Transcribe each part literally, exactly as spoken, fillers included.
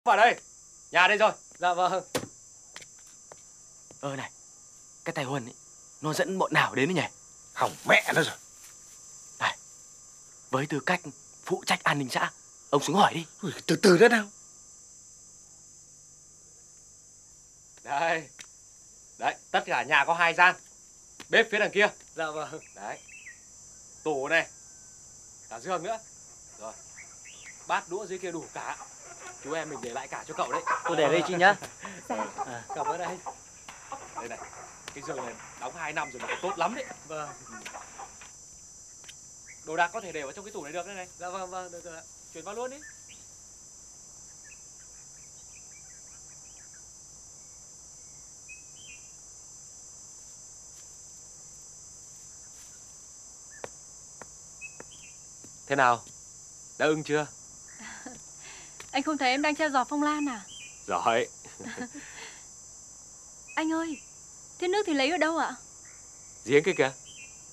Vào đây, nhà đây rồi. Dạ vâng. Ơ này, cái thầy Huân ấy, nó dẫn bọn nào đến đấy nhỉ? Hỏng mẹ nó rồi. Này, với tư cách phụ trách an ninh xã, ông xuống hỏi đi. Ui, từ từ đã nào. Đây, đấy, tất cả nhà có hai gian. Bếp phía đằng kia. Dạ vâng. Đấy, tủ này, cả giường nữa. Rồi, bát đũa dưới kia đủ cả. Chú em mình để lại cả cho cậu đấy. Tôi để đây chị nhá. Dạ. À, cảm ơn anh. Đây này, cái giường này đóng hai năm rồi mà tốt lắm đấy. Vâng. Đồ đạc có thể để vào trong cái tủ này được đấy này. Dạ vâng vâng, được rồi ạ. Chuyển vào luôn đi. Thế nào? Đã ưng chưa? Anh không thấy em đang treo giò phong lan à? Giỏi. Anh ơi, thế nước thì lấy ở đâu ạ? Giếng kia kìa.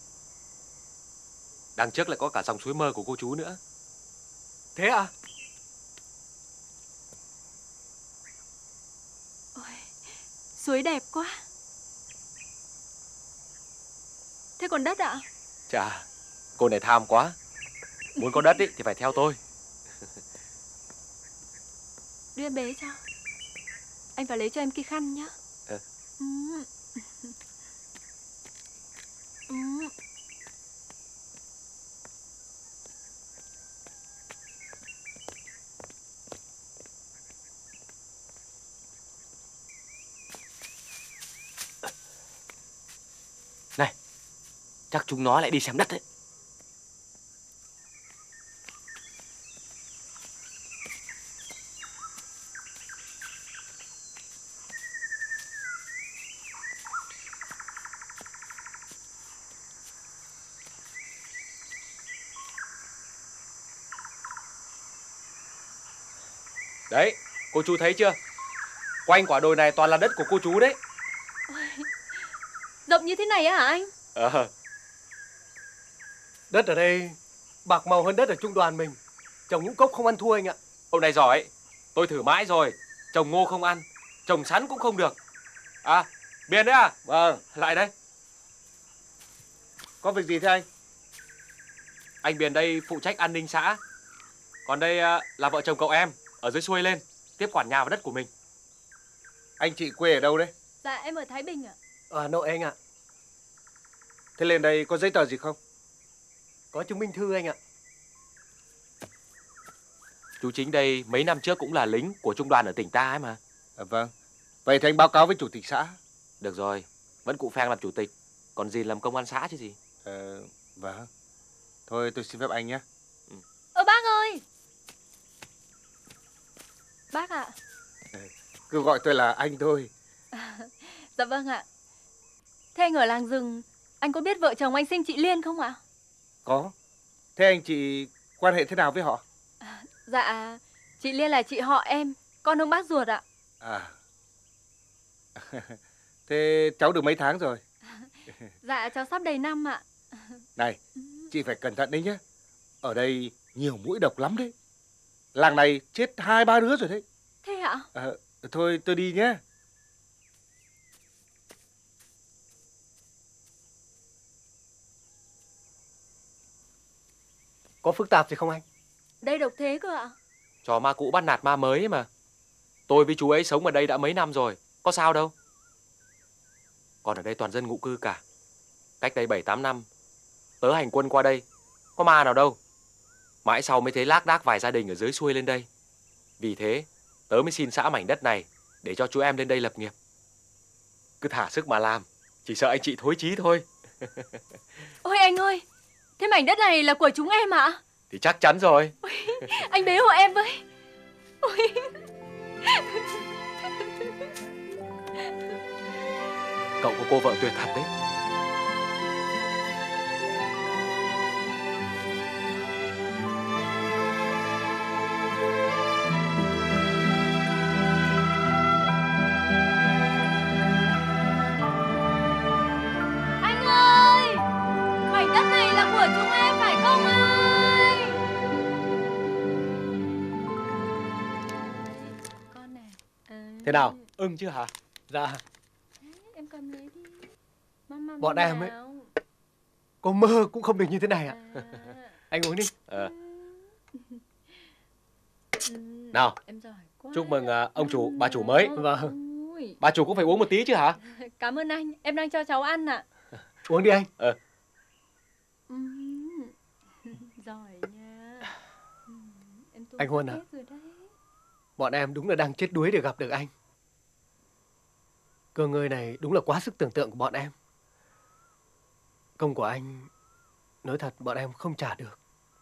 Đằng trước lại có cả dòng suối mơ của cô chú nữa. Thế à? Ôi, suối đẹp quá. Thế còn đất ạ? Chà, cô này tham quá. Muốn có đất ý, thì phải theo tôi. Đưa em bế cho. Anh phải lấy cho em cái khăn nhá. Ừ. Ừ. Ừ. Này, chắc chúng nó lại đi xem đất đấy. Đấy, cô chú thấy chưa? Quanh quả đồi này toàn là đất của cô chú đấy. Ôi, rộng như thế này á hả anh? Ờ. Đất ở đây bạc màu hơn đất ở trung đoàn mình. Trồng ngũ cốc không ăn thua anh ạ. Ông này giỏi. Tôi thử mãi rồi. Trồng ngô không ăn, trồng sắn cũng không được. À, Biên đấy à? Vâng. Lại đây. Có việc gì thế anh? Anh Biên đây phụ trách an ninh xã. Còn đây à, là vợ chồng cậu em ở dưới xuôi lên, tiếp quản nhà và đất của mình. Anh chị quê ở đâu đấy? Dạ em ở Thái Bình ạ. Ở Hà Nội anh ạ. Thế lên đây có giấy tờ gì không? Có chứng minh thư anh ạ. Chú Chính đây mấy năm trước cũng là lính của trung đoàn ở tỉnh ta ấy mà. À, vâng. Vậy thì anh báo cáo với chủ tịch xã. Được rồi, vẫn cụ Pheng làm chủ tịch, còn gì làm công an xã chứ gì. Ờ, vâng. Thôi tôi xin phép anh nhé. Ừ. Ơ bác ơi. Bác ạ. Cứ gọi tôi là anh thôi. À, dạ vâng ạ. Thế anh ở làng rừng, anh có biết vợ chồng anh Sinh chị Liên không ạ? Có. Thế anh chị quan hệ thế nào với họ? À, dạ, chị Liên là chị họ em, con ông bác ruột ạ. À. Thế cháu được mấy tháng rồi? Dạ cháu sắp đầy năm ạ. Này, chị phải cẩn thận đấy nhé. Ở đây nhiều muỗi độc lắm đấy. Làng này chết hai ba đứa rồi đấy. Thế ạ? À, thôi tôi đi nhé. Có phức tạp gì không anh? Đây độc thế cơ ạ. Trò ma cũ bắt nạt ma mới ấy mà. Tôi với chú ấy sống ở đây đã mấy năm rồi, có sao đâu. Còn ở đây toàn dân ngụ cư cả. Cách đây bảy tám năm, tớ hành quân qua đây, có ma nào đâu. Mãi sau mới thấy lác đác vài gia đình ở dưới xuôi lên đây. Vì thế, tớ mới xin xã mảnh đất này để cho chú em lên đây lập nghiệp. Cứ thả sức mà làm, chỉ sợ anh chị thối chí thôi. Ôi anh ơi, thế mảnh đất này là của chúng em ạ? Thì chắc chắn rồi. Ôi, anh bế hộ em với. Ôi. Cậu có cô vợ tuyệt thật đấy. Anh ơi, mảnh đất này là của chúng em phải không anh? Thế nào, ưng chứ hả? Dạ, Em cầm lấy đi. Mama Bọn mua em ấy. nào. có mơ cũng không được như thế này ạ. À. Anh uống đi. Ờ, Ừ, nào, em giỏi quá. chúc mừng à, ông chủ, bà chủ mới. Vâng. Ôi, Bà chủ cũng phải uống một tí chứ hả? cảm ơn anh, em đang cho cháu ăn ạ. Uống đi anh. Ờ, Ừm, giỏi nha. Ừm, em tu Anh Huân ạ. hết rồi đấy. Bọn em đúng là đang chết đuối để gặp được anh. Cơ ngơi này đúng là quá sức tưởng tượng của bọn em. Công của anh, nói thật bọn em không trả được.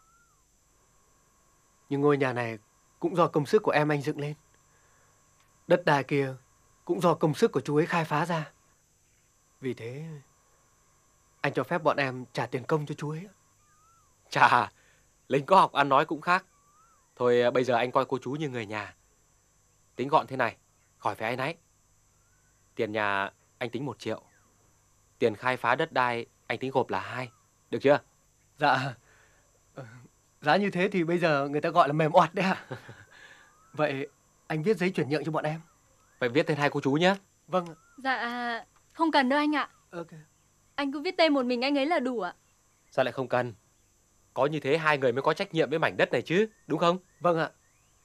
Nhưng ngôi nhà này cũng do công sức của em anh dựng lên. Đất đai kia cũng do công sức của chú ấy khai phá ra. Vì thế, anh cho phép bọn em trả tiền công cho chú ấy. chà, Linh có học ăn nói cũng khác. Thôi à, bây giờ anh coi cô chú như người nhà. Tính gọn thế này, khỏi phải áy náy. Tiền nhà anh tính một triệu. Tiền khai phá đất đai anh tính gộp là hai. Được chưa? Dạ, ờ, giá như thế thì bây giờ người ta gọi là mềm oặt đấy ạ. Vậy anh viết giấy chuyển nhượng cho bọn em. Phải viết tên hai cô chú nhé. Vâng ạ. Dạ, không cần đâu anh ạ. Ok. Anh cứ viết tên một mình anh ấy là đủ ạ. Sao lại không cần? Có như thế hai người mới có trách nhiệm với mảnh đất này chứ, đúng không? Vâng ạ.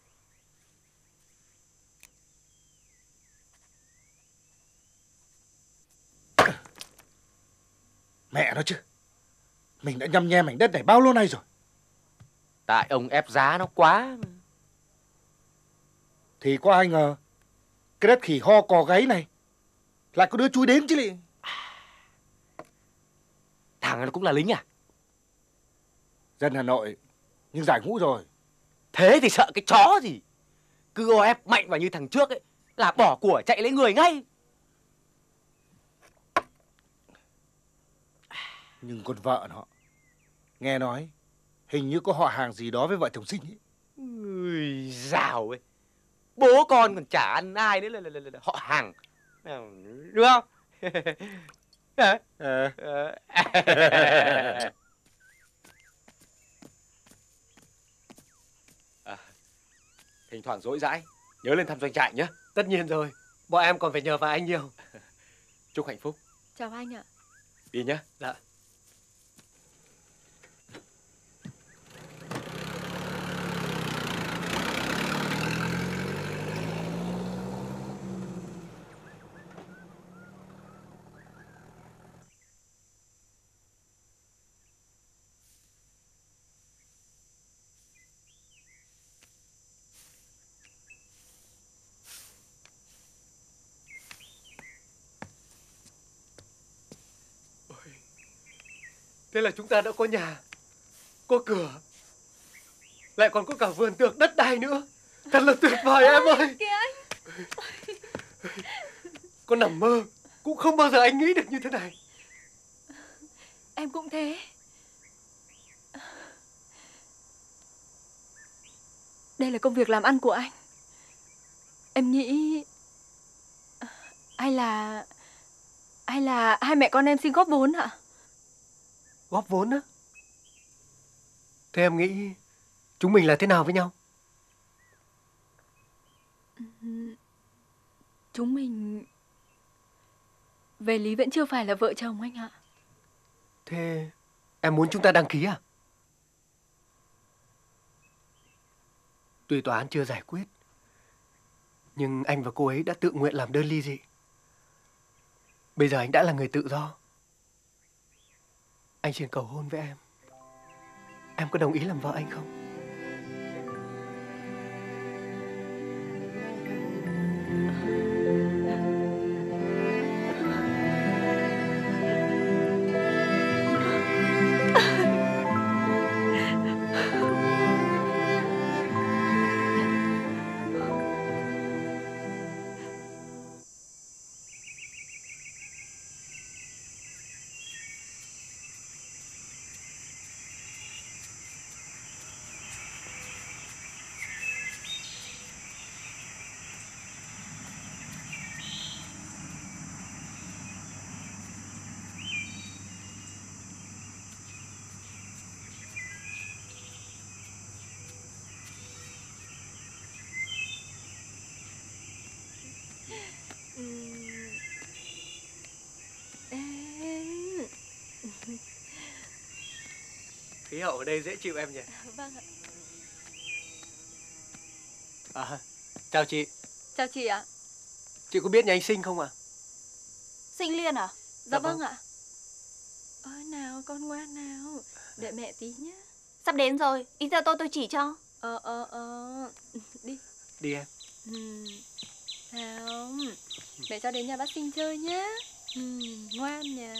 Mẹ nó chứ. Mình đã nhăm nhe mảnh đất này bao lâu nay rồi. Tại ông ép giá nó quá. Thì có ai ngờ cái đất khỉ ho cò gáy này lại có đứa chui đến chứ lị. Thằng nó cũng là lính à? Dân Hà Nội nhưng giải ngũ rồi. Thế thì sợ cái chó gì. Cứ o ép mạnh vào như thằng trước ấy là bỏ của chạy lấy người ngay. Nhưng con vợ nó, nghe nói hình như có họ hàng gì đó với vợ chồng Sinh ấy. Ui dào ấy. Bố con còn chả ăn ai nữa là, là, là, là họ hàng. Đúng không? Ờ. Ờ. À, thỉnh thoảng dỗi dãi, nhớ lên thăm doanh trại nhé. Tất nhiên rồi. Bọn em còn phải nhờ vào anh nhiều. Chúc hạnh phúc. Chào anh ạ. Đi nhé. Dạ. Thế là chúng ta đã có nhà, có cửa, lại còn có cả vườn tược đất đai nữa. Thật là tuyệt vời em ơi. Kìa anh. Con nằm mơ cũng không bao giờ anh nghĩ được như thế này. Em cũng thế. Đây là công việc làm ăn của anh. Em nghĩ hay là hay là hai mẹ con em xin góp vốn ạ? Góp vốn á? Thế em nghĩ chúng mình là thế nào với nhau? Chúng mình về lý vẫn chưa phải là vợ chồng anh ạ. Thế em muốn chúng ta đăng ký à? Tuy tòa án chưa giải quyết, nhưng anh và cô ấy đã tự nguyện làm đơn ly dị. Bây giờ anh đã là người tự do. Anh xin cầu hôn với em. Em có đồng ý làm vợ anh không? Ừm. Em. Khí hậu ở đây dễ chịu em nhỉ? Vâng ạ. À, chào chị. Chào chị ạ. Chị có biết nhà anh Sinh không ạ? Sinh Liên à? Dạ vâng ạ. Ôi nào con ngoan nào. Đợi mẹ tí nhé. Sắp đến rồi, đi theo tôi tôi chỉ cho. Ờ ờ ờ. Đi. Đi em. Ừm. Nào. Mẹ cho đến nhà bác Sinh chơi nhé. Ừm, ngoan nha.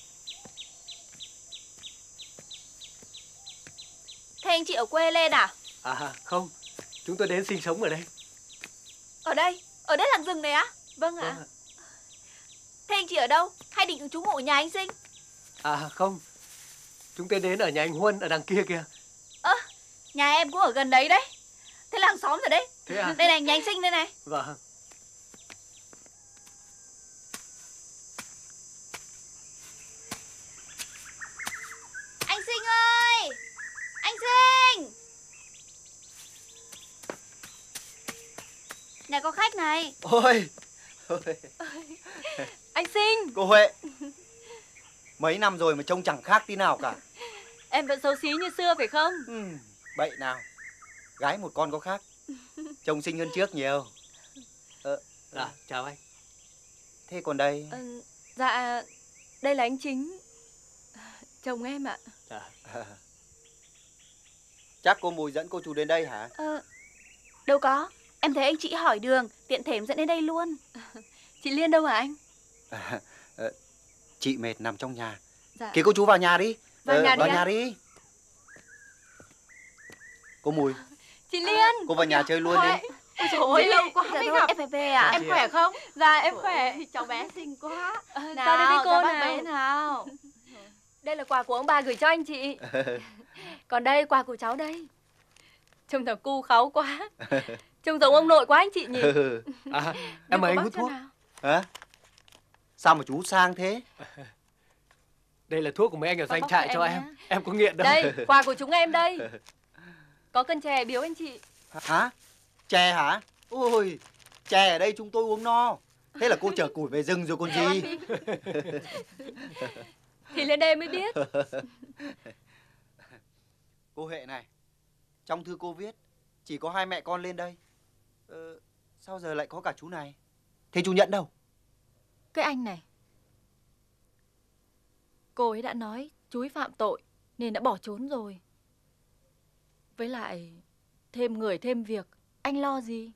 Thế anh chị ở quê lên à? À không, chúng tôi đến sinh sống ở đây. Ở đây? Ở đây làng rừng này á? Vâng Vâng ạ. ạ. Thế anh chị ở đâu? Hay định trú ngụ ở nhà anh Sinh? À không, chúng tôi đến ở nhà anh Huân ở đằng kia kìa. Ơ, nhà em cũng ở gần đấy đấy. Thế làng xóm rồi đấy. Thế à? Đây này, nhà anh Sinh đây này. Vâng. Anh Sinh ơi! Anh Sinh! Nhà có khách này. Ôi, ôi. Anh Sinh. Cô Huệ, mấy năm rồi mà trông chẳng khác tí nào cả. Em vẫn xấu xí như xưa phải không? Ừ, bậy nào, gái một con có khác, trông xinh hơn trước nhiều. Ờ, À, chào anh. thế còn đây? Ờ, dạ, đây là anh Chính. Chồng em ạ. À, Chắc cô Mùi dẫn cô chú đến đây hả? Ờ, đâu có. Em thấy anh chị hỏi đường, tiện thể em dẫn đến đây luôn. Chị Liên đâu hả anh? À, ờ, chị mệt nằm trong nhà. Dạ. Kìa cô chú vào nhà đi. Vào Ờ, nhà đi vào ạ. nhà đi. Cô Mùi, Chị Liên. cô vào nhà chơi luôn Huệ. đi. Ôi trời ơi, lâu quá Dạ mới thôi, gặp. Em phải về à? Em Em khỏe khỏe không? Dạ em khỏe. Cháu bé xinh quá. Ờ, Nào, Sao đây với cô ra bắt nào? bé nào. Đây là quà của ông bà gửi cho anh chị. Còn đây quà của cháu đây. Trông thằng cu kháu quá. Trông giống ông nội quá anh chị nhỉ? à em mời anh hút thuốc. Hả? Sao mà chú sang thế? Đây là thuốc của mấy anh ở Con doanh bóc trại cho cho em em. nhé. Em có nghiện đâu. Đây, quà của chúng em đây. Có cân chè biếu anh chị. Hả? Chè hả? Ôi, chè ở đây chúng tôi uống no. Thế là cô chở củi về rừng rồi còn gì? Thì lên đây mới biết. Cô Huệ này, trong thư cô viết chỉ có hai mẹ con lên đây. Ờ, sao giờ lại có cả chú này? Thế chú Nhẫn đâu? Cái anh này, cô ấy đã nói chú ấy phạm tội nên đã bỏ trốn rồi. Với lại thêm người thêm việc, anh lo gì?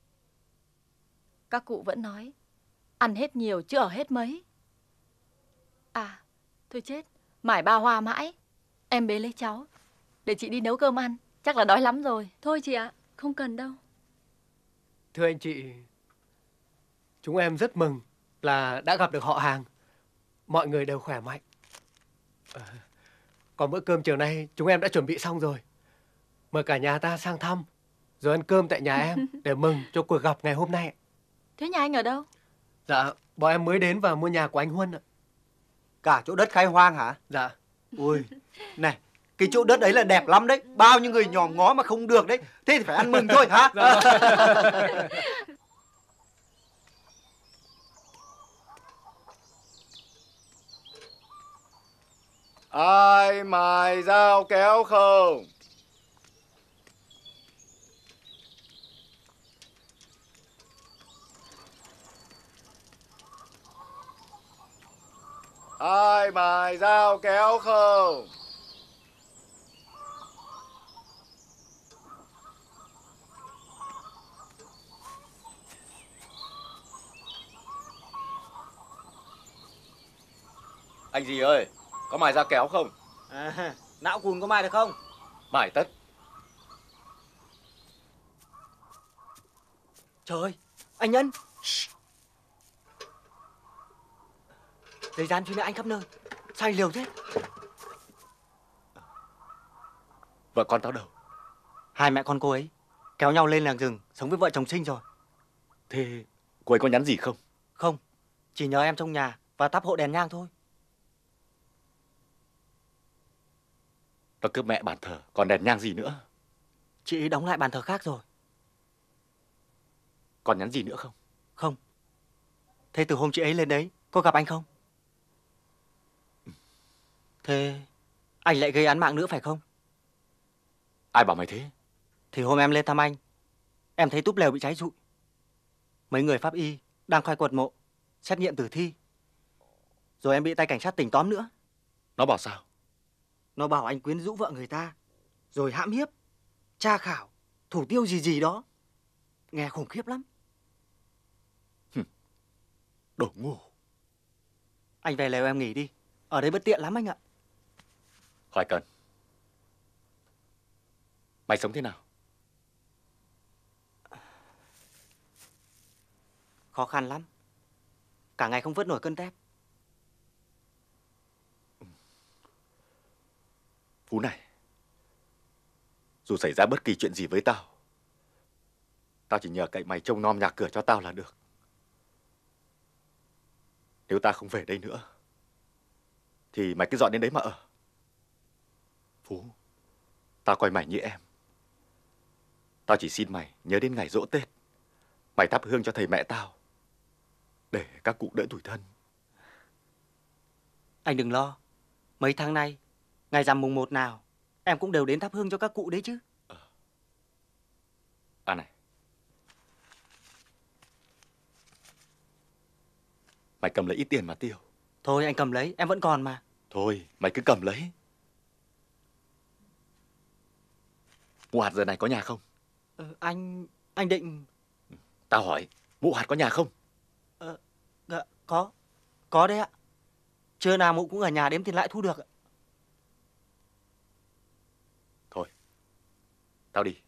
Các cụ vẫn nói ăn hết nhiều chứ ở hết mấy. À, thôi chết, mải ba hoa mãi. Em bế lấy cháu để chị đi nấu cơm ăn, chắc là đói lắm rồi. Thôi chị ạ, không cần đâu. Thưa anh chị, chúng em rất mừng là đã gặp được họ hàng. Mọi người đều khỏe mạnh. À, còn bữa cơm chiều nay chúng em đã chuẩn bị xong rồi. Mời cả nhà ta sang thăm, rồi ăn cơm tại nhà em để mừng cho cuộc gặp ngày hôm nay. Thế nhà anh ở đâu? Dạ, bọn em mới đến và mua nhà của anh Huân ạ. Cả chỗ đất khai hoang hả? Dạ. Ui, này, cái chỗ đất ấy là đẹp lắm đấy. Bao nhiêu người nhòm ngó mà không được đấy. Thế thì phải ăn mừng thôi hả? Ai mài dao kéo không? Ai mài dao kéo không? Anh gì ơi, có mài dao kéo không? À, não cùn có mai được không? Mài tất. Trời ơi, anh Nhân. Thời gian truy nã anh khắp nơi. Sao anh liều thế? Vợ con tao đâu? Hai mẹ con cô ấy kéo nhau lên làng rừng sống với vợ chồng Sinh rồi. Thế cô ấy có nhắn gì không? Không, chỉ nhờ em trong nhà và thắp hộ đèn nhang thôi. Nó cướp mẹ bàn thờ, còn đèn nhang gì nữa? Chị ấy đóng lại bàn thờ khác rồi. Còn nhắn gì nữa không? Không, Thế từ hôm chị ấy lên đấy, có gặp anh không? Thế anh lại gây án mạng nữa phải không? Ai bảo mày thế? Thì hôm em lên thăm anh, em thấy túp lều bị cháy rụi. Mấy người pháp y đang khai quật mộ, xét nghiệm tử thi. Rồi em bị tay cảnh sát tỉnh tóm nữa. Nó bảo sao? Nó bảo anh quyến rũ vợ người ta, rồi hãm hiếp, tra khảo, thủ tiêu gì gì đó. Nghe khủng khiếp lắm. Đồ ngu. Anh về lều em nghỉ đi, ở đây bất tiện lắm anh ạ. Khỏi cần. Mày sống thế nào? Khó khăn lắm. Cả ngày không vớt nổi cân tép. Phú này, dù xảy ra bất kỳ chuyện gì với tao, tao chỉ nhờ cậy mày trông nom nhà cửa cho tao là được. Nếu ta không về đây nữa, thì mày cứ dọn đến đấy mà ở. Phú, tao coi mày như em. Tao chỉ xin mày nhớ đến ngày giỗ Tết, mày thắp hương cho thầy mẹ tao, để các cụ đỡ tủi thân. Anh đừng lo. Mấy tháng nay, ngày rằm mùng một nào, em cũng đều đến thắp hương cho các cụ đấy chứ. À này, mày cầm lấy ít tiền mà tiêu. Thôi anh cầm lấy, em vẫn còn mà. Thôi, mày cứ cầm lấy. Mụ Hạt giờ này có nhà không? Ờ, anh... anh định... Tao hỏi, mụ Hạt có nhà không? Ờ, dạ, có. Có đấy ạ. Trưa nào mụ cũng ở nhà đếm tiền lãi thu được ạ. Thôi, tao đi.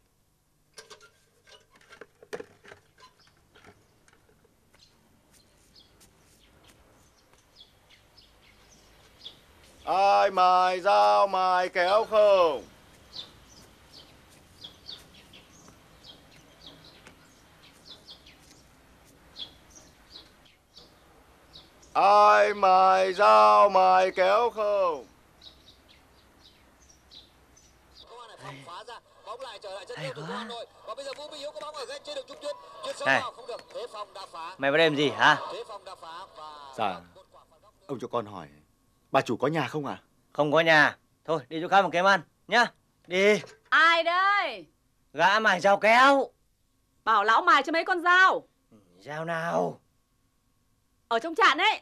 Ai mài dao mài kéo không? Ai mài dao mài kéo không? Này, mày vào đây làm gì hả? Dạ, ông cho con hỏi, bà chủ có nhà không à? Không có nhà. Thôi đi chỗ khác một kiếm ăn nhá. Đi. Ai đây? Gã mài dao kéo. Bảo lão mài cho mấy con dao. Dao nào? Ở trong trạn ấy.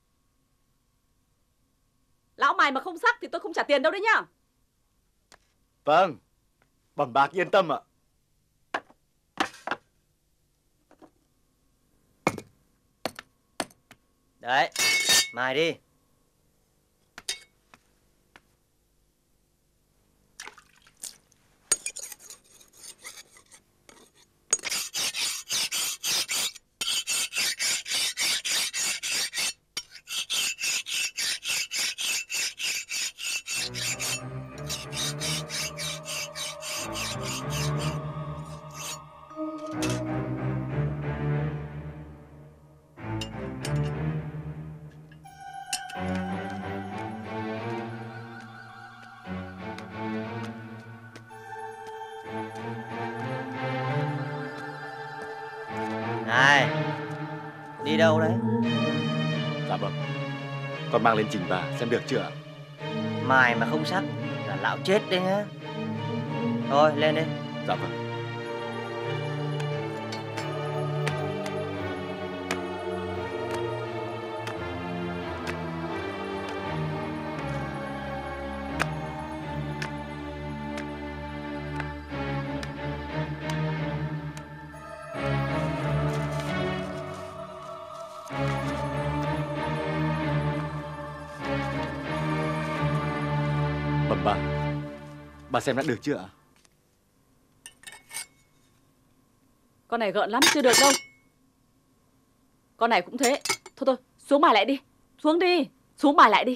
Lão mài mà không sắc thì tôi không trả tiền đâu đấy nhá. Vâng, bẩm bạc yên tâm ạ. Đấy, mài đi. Này, đi đâu đấy? Dạ vâng, con mang lên trình bà xem được chưa ạ? Mài mà không sắc là lão chết đấy nhá. Thôi lên đi. Dạ vâng. Bẩm bà, bà xem đã được chưa ạ? Con này gợn lắm, chưa được đâu. Con này cũng thế. Thôi thôi, xuống mài lại đi. Xuống đi, xuống mài lại đi.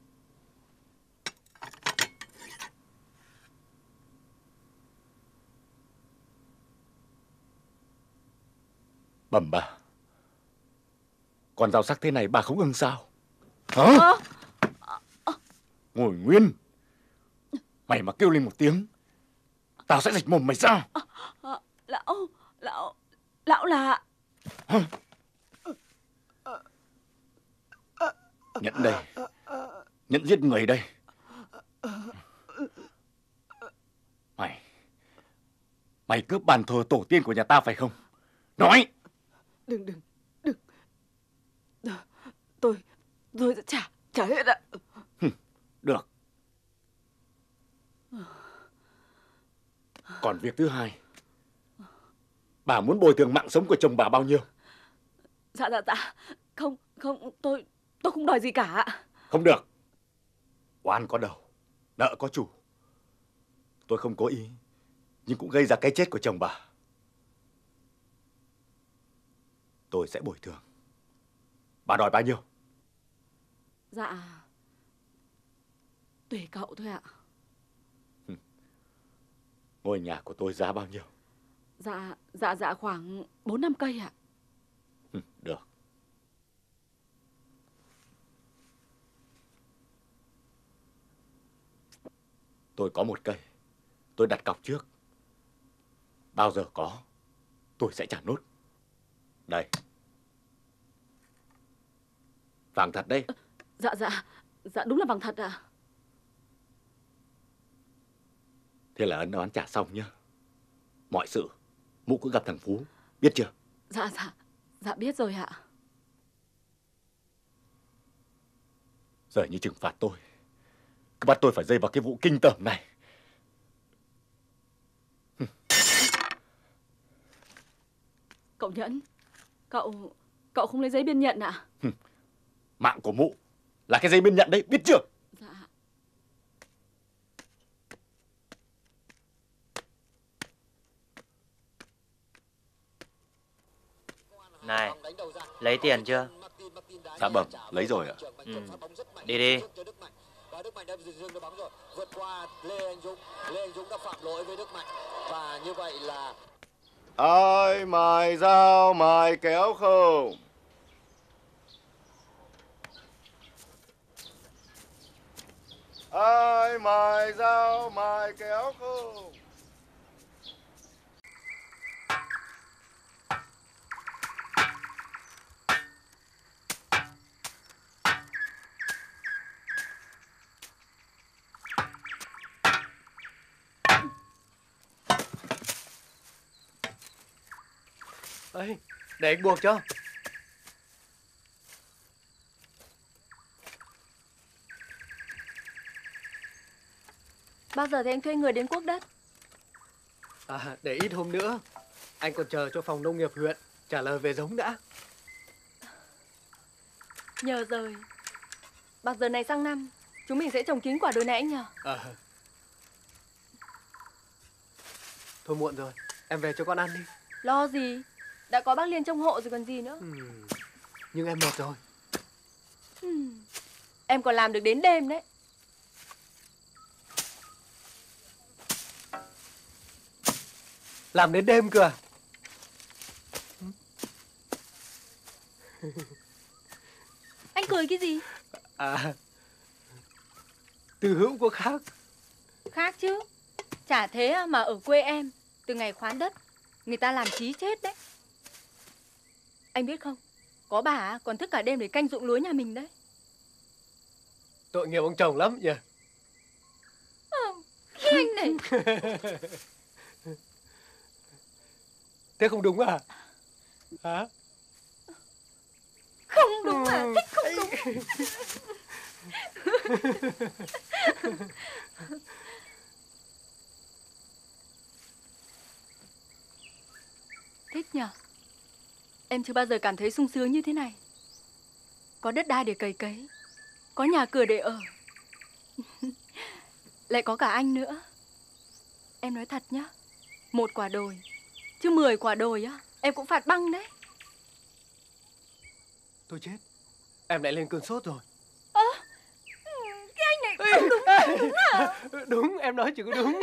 Bẩm bà, con dao sắc thế này bà không ưng sao? Hả? Ơ, Ngồi nguyên. Mày mà kêu lên một tiếng, tao sẽ rạch mồm mày ra. lão, lão, lão là... Nhẫn đây. Nhẫn giết người đây. Mày Mày cướp bàn thờ tổ tiên của nhà ta phải không? Nói. Đừng đừng đừng. Tôi tôi sẽ trả trả hết ạ. Được. Còn việc thứ hai, bà muốn bồi thường mạng sống của chồng bà bao nhiêu? Dạ dạ dạ. Không không tôi tôi không đòi gì cả ạ. Không được. Oan có đầu, nợ có chủ. Tôi không cố ý, nhưng cũng gây ra cái chết của chồng bà. Tôi sẽ bồi thường. Bà đòi bao nhiêu? Dạ tùy cậu thôi ạ. Ngôi nhà của tôi giá bao nhiêu? Dạ dạ dạ khoảng bốn năm cây ạ. Được. Tôi có một cây, tôi đặt cọc trước. Bao giờ có, tôi sẽ trả nốt. Đây. Vàng thật đấy. Dạ dạ dạ đúng là vàng thật ạ. Thế là ân oán trả xong nhá. Mọi sự Mụ cứ gặp thằng Phú, biết chưa? Dạ dạ dạ biết rồi ạ. Giờ như trừng phạt tôi, cứ bắt tôi phải dây vào cái vụ kinh tởm này. Cậu Nhẫn, cậu cậu không lấy giấy biên nhận ạ? Mạng của Mụ là cái giấy biên nhận đấy, biết chưa? Dạ. Này, lấy tiền chưa? Dạ bẩm, lấy rồi ạ. Ừ. Đi đi. Và Đức Mạnh đã dừng đội bóng rồi, vượt qua Lê Anh Dũng. Lê Anh Dũng đã phạm lỗi với Đức Mạnh và như vậy là Ai mài dao mài kéo không? Ai mài dao mài kéo không? Ê, để anh buộc cho. Bao giờ thì anh thuê người đến cuốc đất? À, để ít hôm nữa. Anh còn chờ cho phòng nông nghiệp huyện trả lời về giống đã. Nhờ rồi. Bao giờ này sang năm chúng mình sẽ trồng kín quả đồi này anh nhờ. À. Thôi muộn rồi, em về cho con ăn đi. Lo gì, đã có bác Liên trông hộ rồi còn gì nữa. Ừ. Nhưng em mệt rồi. Ừ. Em còn làm được đến đêm đấy. Làm đến đêm cơ à? Anh cười cái gì? À, từ hữu có khác. Khác chứ. Chả thế mà ở quê em, từ ngày khoán đất, người ta làm chí chết đấy. Anh biết không, có bà còn thức cả đêm để canh ruộng lúa nhà mình đấy. Tội nghiệp ông chồng lắm nhỉ. À, cái anh này. Thế không đúng à? Hả? Không đúng à? Thích không đúng. Thích nhở? Em chưa bao giờ cảm thấy sung sướng như thế này. Có đất đai để cày cấy, có nhà cửa để ở, lại có cả anh nữa. Em nói thật nhá, một quả đồi chứ mười quả đồi á em cũng phạt băng đấy. Tôi chết, em lại lên cơn sốt rồi. Ơ, à, cái anh này không đúng, không đúng à? Đúng, em nói chỉ có đúng.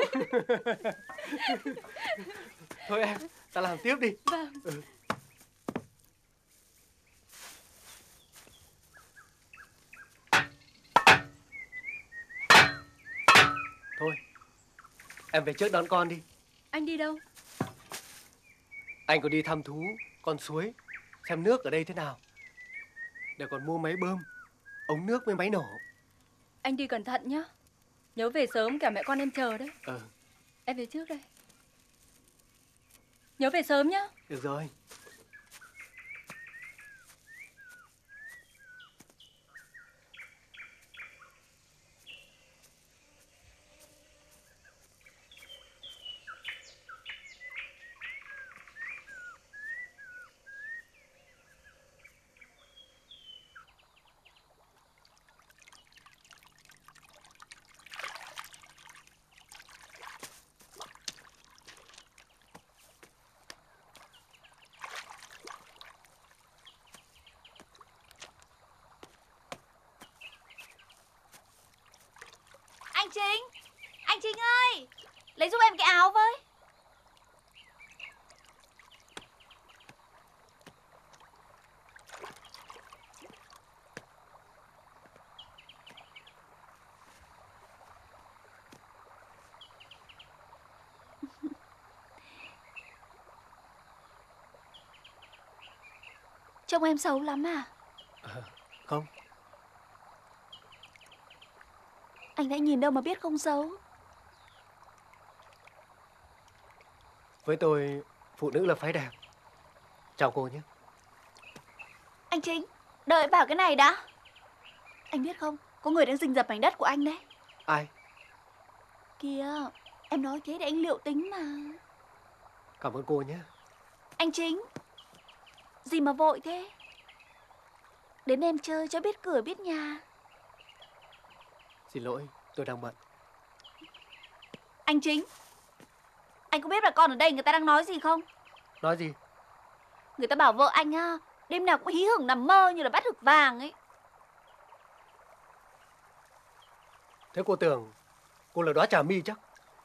Thôi em, ta làm tiếp đi. Vâng. Ừ. Thôi, em về trước đón con đi. Anh đi đâu? Anh còn đi thăm thú con suối, xem nước ở đây thế nào, để còn mua máy bơm ống nước với máy nổ. Anh đi cẩn thận nhá. Nhớ về sớm kẻo mẹ con em chờ đấy. Ờ. Em về trước đây. Nhớ về sớm nhá. Được rồi. Anh Chính, anh Chính ơi, lấy giúp em cái áo với. Trông em xấu lắm à? À, không. Anh đã nhìn đâu mà biết không xấu. Với tôi, phụ nữ là phái đẹp. Chào cô nhé. Anh Chính, đợi bảo cái này đã. Anh biết không, có người đang rình rập mảnh đất của anh đấy. Ai? Kìa, em nói thế để anh liệu tính mà. Cảm ơn cô nhé. Anh Chính, gì mà vội thế? Đến em chơi cho biết cửa biết nhà. Xin lỗi, tôi đang bận. Anh Chính, anh có biết bà con ở đây người ta đang nói gì không? Nói gì? Người ta bảo vợ anh á, đêm nào cũng hí hửng nằm mơ như là bắt hực vàng ấy. Thế cô tưởng cô là đóa trà mi chắc?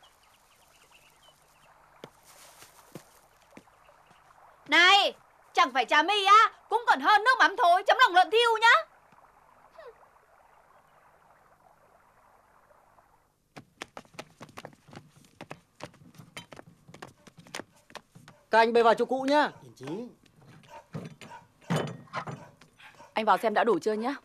Này, chẳng phải trà mi á, cũng còn hơn nước mắm thối chấm lòng lợn thiêu nhá. Các anh bê vào chỗ cũ nhá. Anh vào xem đã đủ chưa nhá.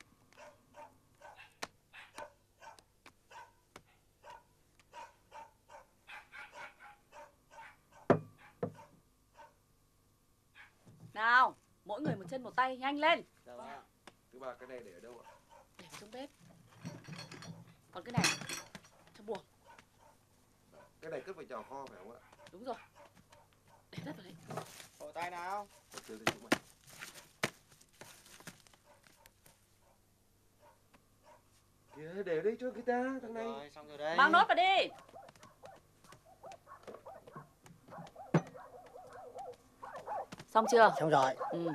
Nào, mỗi người một chân một tay, nhanh lên. Thứ ba cái này để ở đâu ạ? Để trong bếp. Còn cái này cho buồng. Cái này cất vào chảo kho phải không ạ? Đúng rồi. Để đất vào đây. Hộ tay nào. Từ từ chúng mày. Kìa, để đấy cho người ta, thằng này. Rồi, xong rồi đấy. Mang nốt vào đi. Xong chưa? Xong rồi. Ừ.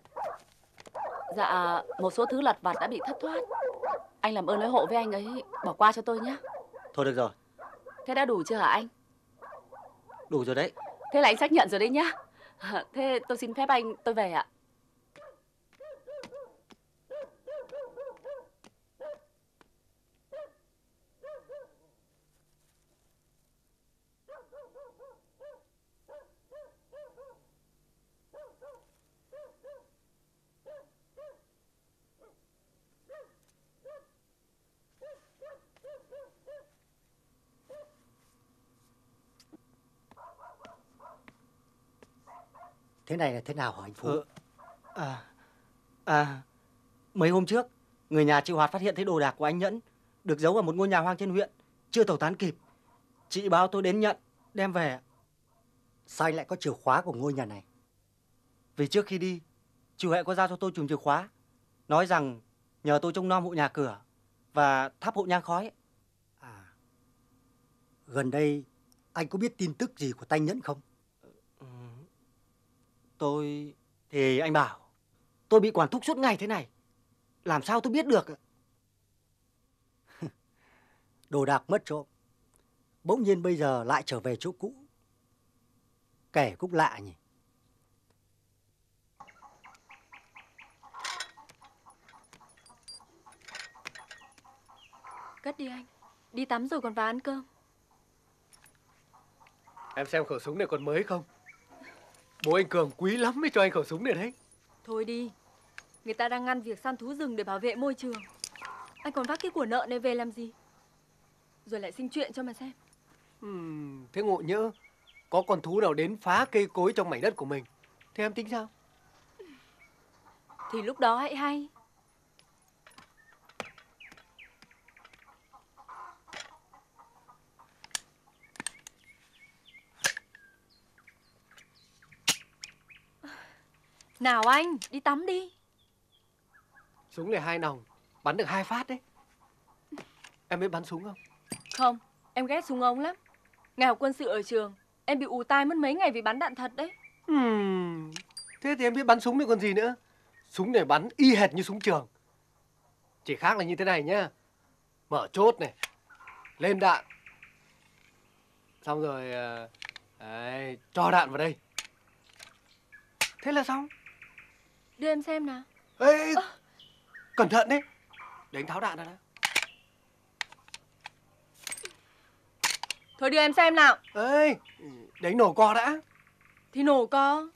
Dạ, một số thứ lặt vặt đã bị thất thoát. Anh làm ơn nói hộ với anh ấy bỏ qua cho tôi nhé. Thôi được rồi. Thế đã đủ chưa hả anh? Đủ rồi đấy. Thế là anh xác nhận rồi đấy nhá. Thế tôi xin phép anh, tôi về ạ. Thế này là thế nào hả anh Phú? Ừ. À, à, mấy hôm trước, người nhà chị Hoạt phát hiện thấy đồ đạc của anh Nhẫn được giấu ở một ngôi nhà hoang trên huyện, chưa tẩu tán kịp. Chị báo tôi đến nhận, đem về. Sao anh lại có chìa khóa của ngôi nhà này? Vì trước khi đi, chị Huệ có giao cho tôi chùm chìa khóa, nói rằng nhờ tôi trông nom hộ nhà cửa và thắp hộ nhang khói. À, gần đây anh có biết tin tức gì của Tanh Nhẫn không? Ừ, tôi... Thì anh bảo, tôi bị quản thúc suốt ngày thế này. Làm sao tôi biết được? Đồ đạc mất trộm, bỗng nhiên bây giờ lại trở về chỗ cũ. Kẻ cũng lạ nhỉ. Cất đi anh. Đi tắm rồi còn vào ăn cơm. Em xem khẩu súng này còn mới không? Bố anh Cường quý lắm mới cho anh khẩu súng này đấy. Thôi đi. Người ta đang ngăn việc săn thú rừng để bảo vệ môi trường. Anh còn vác cái của nợ này về làm gì? Rồi lại sinh chuyện cho mà xem. Ừm, thế ngộ nhỡ có con thú nào đến phá cây cối trong mảnh đất của mình, thế em tính sao? Thì lúc đó hãy hay. Nào anh, đi tắm đi. Súng này hai nòng, bắn được hai phát đấy. Em biết bắn súng không? Không, em ghét súng ống lắm. Ngày học quân sự ở trường, em bị ù tai mất mấy ngày vì bắn đạn thật đấy. Ừm, thế thì em biết bắn súng được còn gì nữa. Súng này bắn y hệt như súng trường. Chỉ khác là như thế này nhá. Mở chốt này, lên đạn, xong rồi ờ, đấy, cho đạn vào đây. Thế là xong. Đưa em xem nào. Ê, à. Cẩn thận đấy, để anh tháo đạn ra đã. Thôi đưa em xem nào. Ê, để anh nổ co đã. Thì nổ co.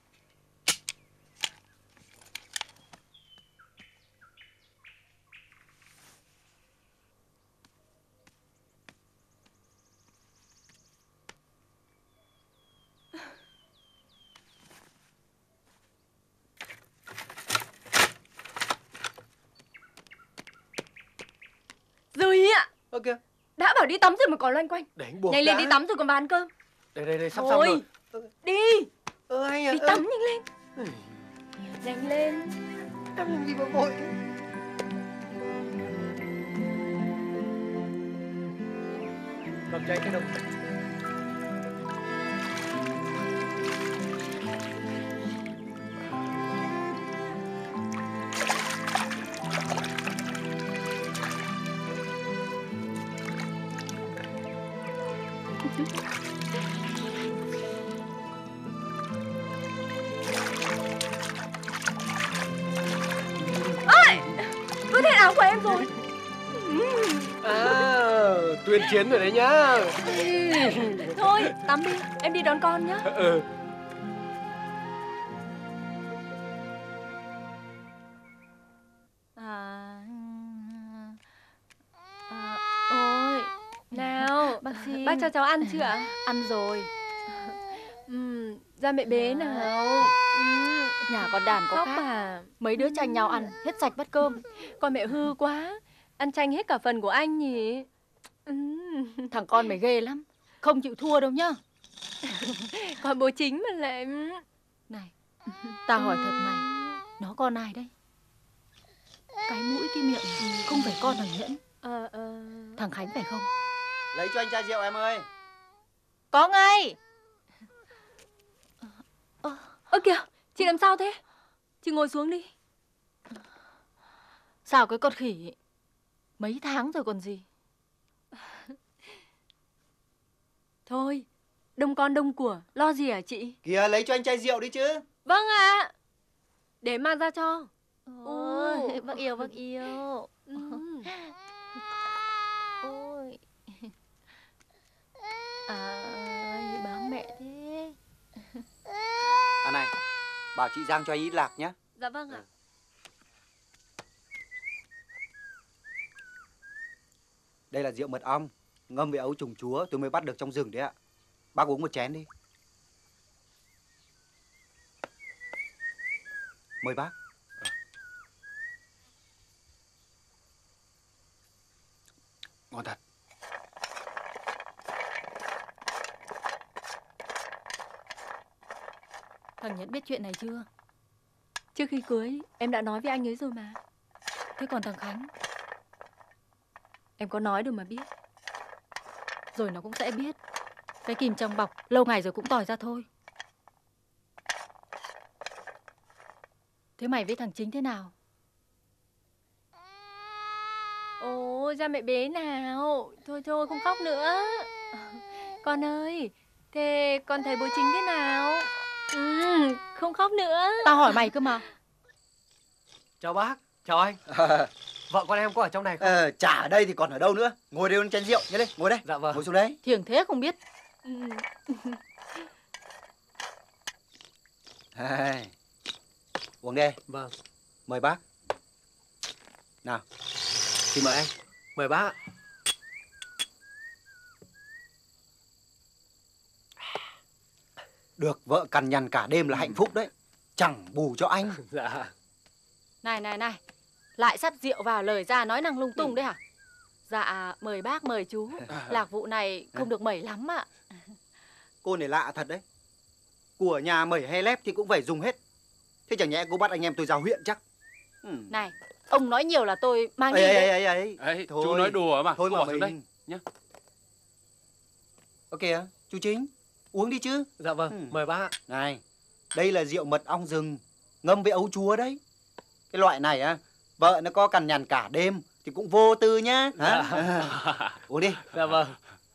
Rơi ạ. Ơ kìa. Đã bảo đi tắm rồi mà còn loanh quanh. Để anh buộc nhanh lên đã. đi tắm rồi còn vào ăn cơm. Đây đây đây, sắp Thôi, xong rồi. Đi. Ơ anh à, đi ơ. tắm nhanh lên. Nhanh lên. Em làm gì mà vội. Cầm cho anh cái đâu. Ôi, vứt hết áo của em rồi. À, tuyên chiến rồi đấy nhá. Thôi, tắm đi, em đi đón con nhá. Ừ. À, à, ôi, nào, Bác sĩ. bác cho cháu ăn chưa ạ? Ăn rồi. Ừ, ra mẹ bế nào. Ừ. Nhà con đàn có Khóc khác. à. Mấy đứa tranh nhau ăn, hết sạch bát cơm. Con mẹ hư quá. Ăn tranh hết cả phần của anh nhỉ. Ừ. Thằng con mày ghê lắm. Không chịu thua đâu nhá. Còn bố chính mà lại... Này, tao hỏi thật mày, nó con ai đấy? Cái mũi cái miệng không phải con thằng Nhẫn. Ờ, ờ... Thằng Khánh phải không? Lấy cho anh chai rượu em ơi. Có ngay. Ơ ờ, kìa, chị làm sao thế? Chị ngồi xuống đi. Sao cái con khỉ? Mấy tháng rồi còn gì. Thôi, đông con đông của, lo gì hả chị? Kìa, lấy cho anh chai rượu đi chứ. Vâng ạ. À. Để mang ra cho. Ôi, bác yêu, bác yêu. Ừ. Ôi. À, bám mẹ thế. À này, bảo chị Giang cho anh ít lạc nhé. Dạ vâng ạ. Đây là rượu mật ong, ngâm với ấu trùng chúa tôi mới bắt được trong rừng đấy ạ. Bác uống một chén đi. Mời bác. Ngon thật. Thằng Nhẫn biết chuyện này chưa? Trước khi cưới, em đã nói với anh ấy rồi mà. Thế còn thằng Khánh? Em có nói đâu mà biết. Rồi nó cũng sẽ biết. Cái kìm trong bọc lâu ngày rồi cũng tỏi ra thôi. Thế mày với thằng Chính thế nào? Ồ, ra mẹ bế nào. Thôi thôi, không khóc nữa. Con ơi, thế con thấy bố Chính thế nào? Ừ, không khóc nữa. Tao hỏi mày cơ mà. Chào bác, chào anh. Vợ con em có ở trong này không? Ờ, chả ở đây thì còn ở đâu nữa. Ngồi đây uống chén rượu nhé đây, ngồi đây. Dạ vâng. Ngồi xuống đấy. Thiểng thế không biết. Ừ. Uống đây. Vâng. Mời bác. Nào. Xin mời anh. Mời bác ạ. Được vợ cằn nhằn cả đêm là hạnh phúc đấy. Chẳng bù cho anh. Dạ. Này này này, lại sắp rượu vào lời ra nói năng lung tung đấy hả? Dạ, mời bác mời chú. Lạc vụ này không được mẩy lắm ạ. Cô này lạ thật đấy. Của nhà mẩy hay lép thì cũng phải dùng hết. Thế chẳng nhẽ cô bắt anh em tôi giao huyện chắc. Ừ. Này, ông nói nhiều là tôi mang đi ấy, đấy. ấy, ấy, ấy. Ấy, Thôi, chú nói đùa mà. thôi Cô mà bỏ xuống đây mình... nhá. Ok à, chú Chính, uống đi chứ. Dạ vâng, Ừ. mời bác ạ. Này, đây là rượu mật ong rừng, ngâm với ấu chúa đấy. Cái loại này á, vợ nó có cằn nhằn cả đêm thì cũng vô tư nhá. Hả? Dạ. Uống đi. Dạ vâng.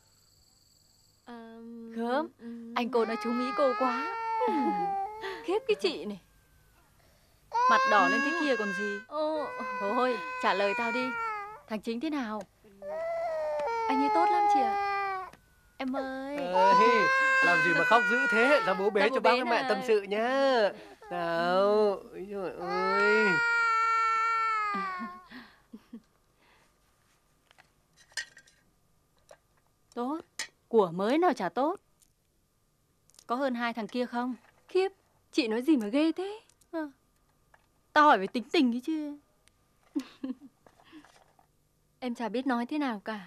Gớm, anh cô nói trúng ý cô quá. Khiếp cái chị này. Mặt đỏ lên thế kia còn gì. Thôi, trả lời tao đi. Thằng Chính thế nào? Anh ấy tốt lắm chị ạ. Em ơi. Ê, làm gì mà khóc dữ thế? Ra bố bế Ra cho bố bác bế với mẹ này. tâm sự nhá. Nào. Ôi trời ơi. Tốt. Của mới nào chả tốt. Có hơn hai thằng kia không? Khiếp, chị nói gì mà ghê thế? À, tao hỏi về tính tình ấy chứ. Em chả biết nói thế nào cả.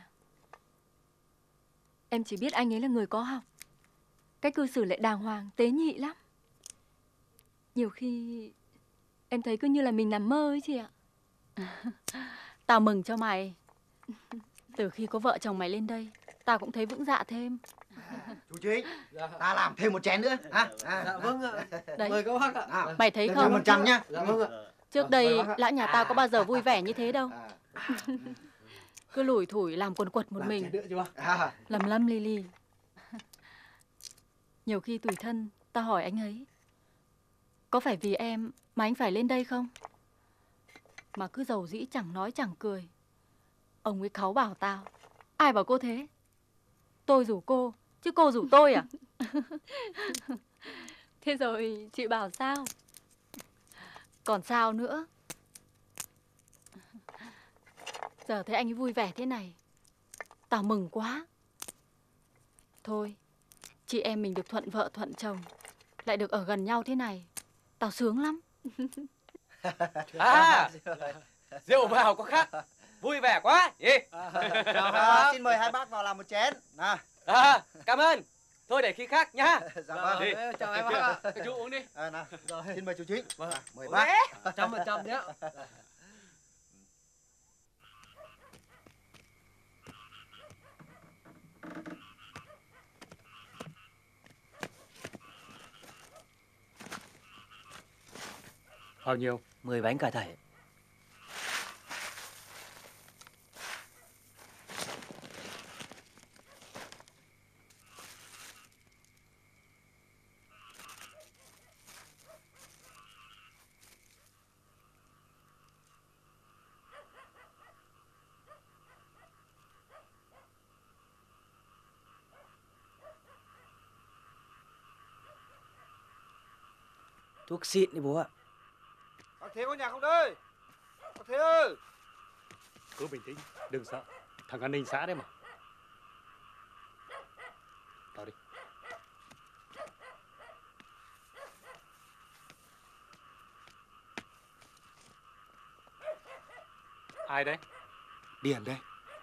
Em chỉ biết anh ấy là người có học. Cách cư xử lại đàng hoàng, tế nhị lắm. Nhiều khi em thấy cứ như là mình nằm mơ ấy chị ạ. Tao mừng cho mày. Từ khi có vợ chồng mày lên đây, tao cũng thấy vững dạ thêm. Chú Chính, ta làm thêm một chén nữa. À, à. Dạ vâng ạ. Đấy. Mời các bác ạ. À, Mày thấy một không? trăm nhá. Dạ vâng ạ. Trước đây, Mời bác ạ. lão nhà tao có bao giờ vui vẻ như thế đâu. Cứ lủi thủi làm quần quật một Làm mình. chén nữa chứ bác. À, Lầm lăm li li. Nhiều khi tủi thân, tao hỏi anh ấy, có phải vì em mà anh phải lên đây không? Mà cứ giàu dĩ chẳng nói chẳng cười. Ông ấy cáu bảo tao. Ai bảo cô thế? Tôi rủ cô, chứ cô rủ tôi à? Thế rồi chị bảo sao? Còn sao nữa? Giờ thấy anh ấy vui vẻ thế này, tao mừng quá. Thôi, chị em mình được thuận vợ thuận chồng, lại được ở gần nhau thế này, tao sướng lắm. À, rượu vào có khác. Vui vẻ quá nhỉ? chào à, xin mời hai bác vào làm một chén. Nào. À, cảm ơn. Thôi để khi khác nhá. Dạ vâng. Đi. Chào em bác ạ. Các chú uống đi. À, nào. Xin mời chú Chính. Vâng. À, mời bác. Trăm phần trăm nhé. Bao nhiêu? mười bánh cả thảy. Thuốc xịn đi bố ạ. Bác Thế có nhà không đây? Bác Thế ơi! Cứ bình tĩnh, đừng sợ. Thằng an ninh xã đấy mà. Vào đi. Ai đấy? Điền đây.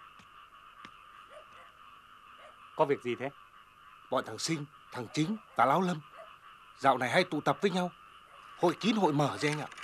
Có việc gì thế? Bọn thằng Sinh, thằng Chính và Lão Lâm dạo này hay tụ tập với nhau. Hội kín hội mở gì anh ạ.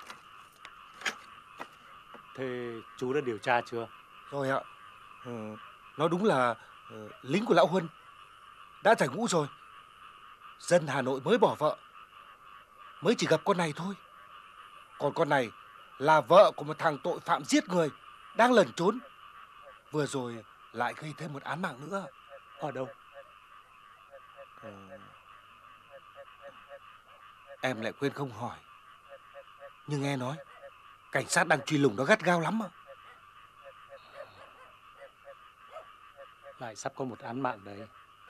Thế chú đã điều tra chưa? Rồi ạ. Ừ, nó đúng là uh, lính của Lão Huân. Đã giải ngũ rồi. Dân Hà Nội mới bỏ vợ. Mới chỉ gặp con này thôi. Còn con này là vợ của một thằng tội phạm giết người đang lẩn trốn. Vừa rồi lại gây thêm một án mạng nữa. Ở đâu? Ờ, em lại quên không hỏi. Nhưng nghe nói cảnh sát đang truy lùng nó gắt gao lắm ạ. Lại sắp có một án mạng đấy.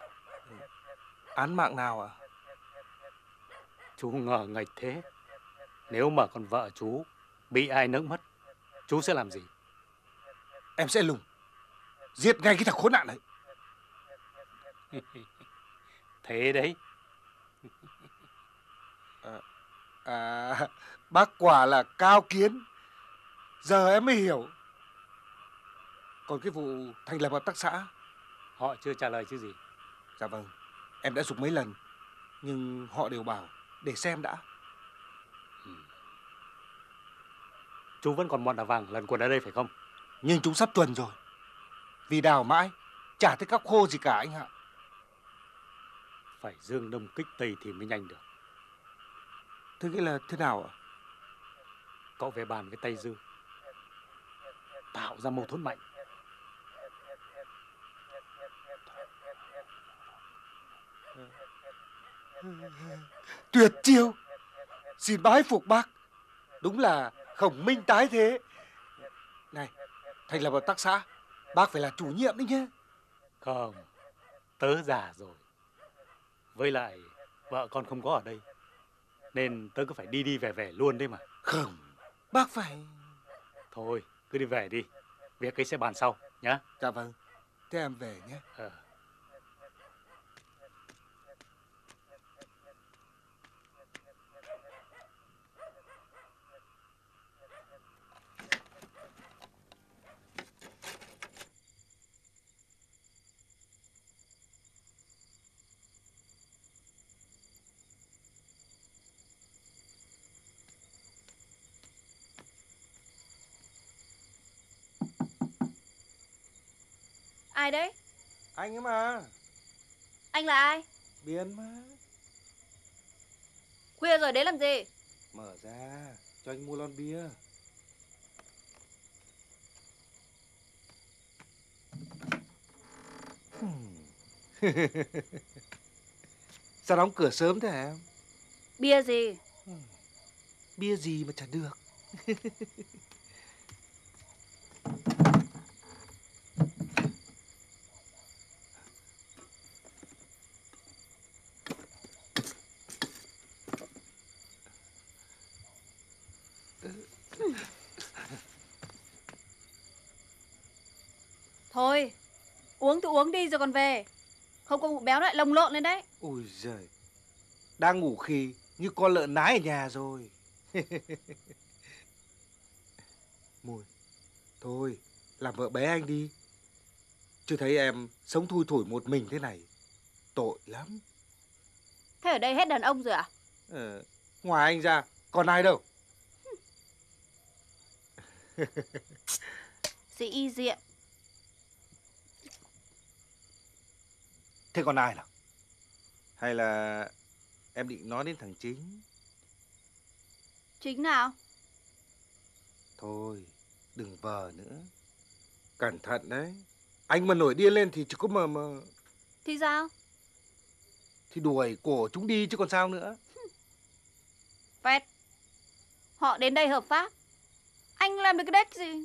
Án mạng nào ạ? Chú ngờ nghệch thế. Nếu mà con vợ chú bị ai nỡ mất, chú sẽ làm gì? em sẽ lùng, giết ngay cái thằng khốn nạn đấy. Thế đấy. À, à, bác quả là cao kiến. Giờ em mới hiểu. Còn cái vụ thành lập hợp tác xã, Họ chưa trả lời chứ gì. dạ vâng, em đã giục mấy lần, nhưng họ đều bảo để xem đã. Chú vẫn còn mọn đào vàng lần quần ở đây phải không? Nhưng chúng sắp tuần rồi. Vì đào mãi, chả thấy cóc khô gì cả anh ạ. Phải dương đông kích tây thì mới nhanh được. Thế nghĩa là thế nào ạ? Cậu về bàn với Tây Dư, tạo ra mâu thuẫn mạnh. Tuyệt chiêu. Xin bái phục bác. Đúng là khổng minh tái thế. Này, thành lập hợp tác xã, bác phải là chủ nhiệm đấy nhé. Không, tớ già rồi. Với lại vợ con không có ở đây, nên tớ cứ phải đi đi về về luôn đấy mà. Không, bác phải... Thôi, cứ đi về đi. Việc ấy sẽ bàn sau, nhá. Dạ vâng, thế em về nhé. Ờ. Ai đấy? Anh ấy mà. Anh là ai? Biến mà. Khuya rồi đấy làm gì? Mở ra, cho anh mua lon bia. Sao đóng cửa sớm thế hả em? Bia gì? Bia gì mà chả được. Thôi, uống thì uống đi rồi còn về. Không có bụng béo lại lồng lộn lên đấy. Ôi giời, đang ngủ khì như con lợn nái ở nhà rồi. Mùi, thôi, làm vợ bé anh đi. Chứ thấy em sống thui thủi một mình thế này, tội lắm. Thế ở đây hết đàn ông rồi à? Ờ, ngoài anh ra, còn ai đâu. Sĩ diện. Thế còn ai nào? Hay là em định nói đến thằng Chính? Chính nào? Thôi, đừng vờ nữa. Cẩn thận đấy. Anh mà nổi điên lên thì chỉ có mà mà... Thì sao? Thì đuổi cổ chúng đi chứ còn sao nữa. Phét. Họ đến đây hợp pháp. Anh làm được cái đếch gì?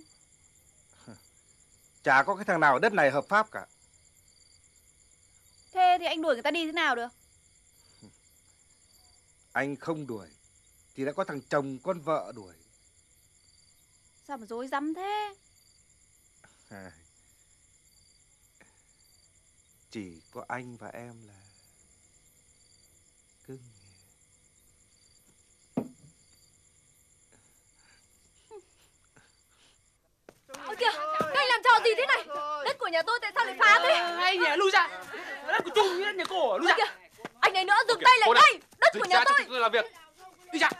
Chả có cái thằng nào ở đất này hợp pháp cả. Thế thì anh đuổi người ta đi thế nào được? Anh không đuổi thì đã có thằng chồng con vợ đuổi. Sao mà dối rắm thế? À, chỉ có anh và em là cưng. Ôi kìa, các anh làm trò gì thế này? Đất của nhà tôi tại sao lại phá thế? Hay nhỉ, lui ra. Đất của Trung, đất nhà cô, lui ra. Anh này nữa, dừng tay lại ngay. Đất của nhà tôi. Tôi làm việc. Đi ra.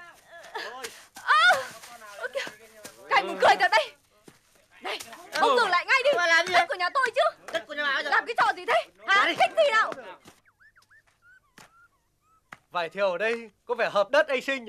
Các anh muốn cười thật đây. Này, ông dừng lại ngay đi. Đất của nhà tôi chứ. Đất của nhà bà. Làm cái trò gì thế? Hả? Thích gì nào? Vải thiều ở đây có vẻ hợp đất anh Sinh nhỉ?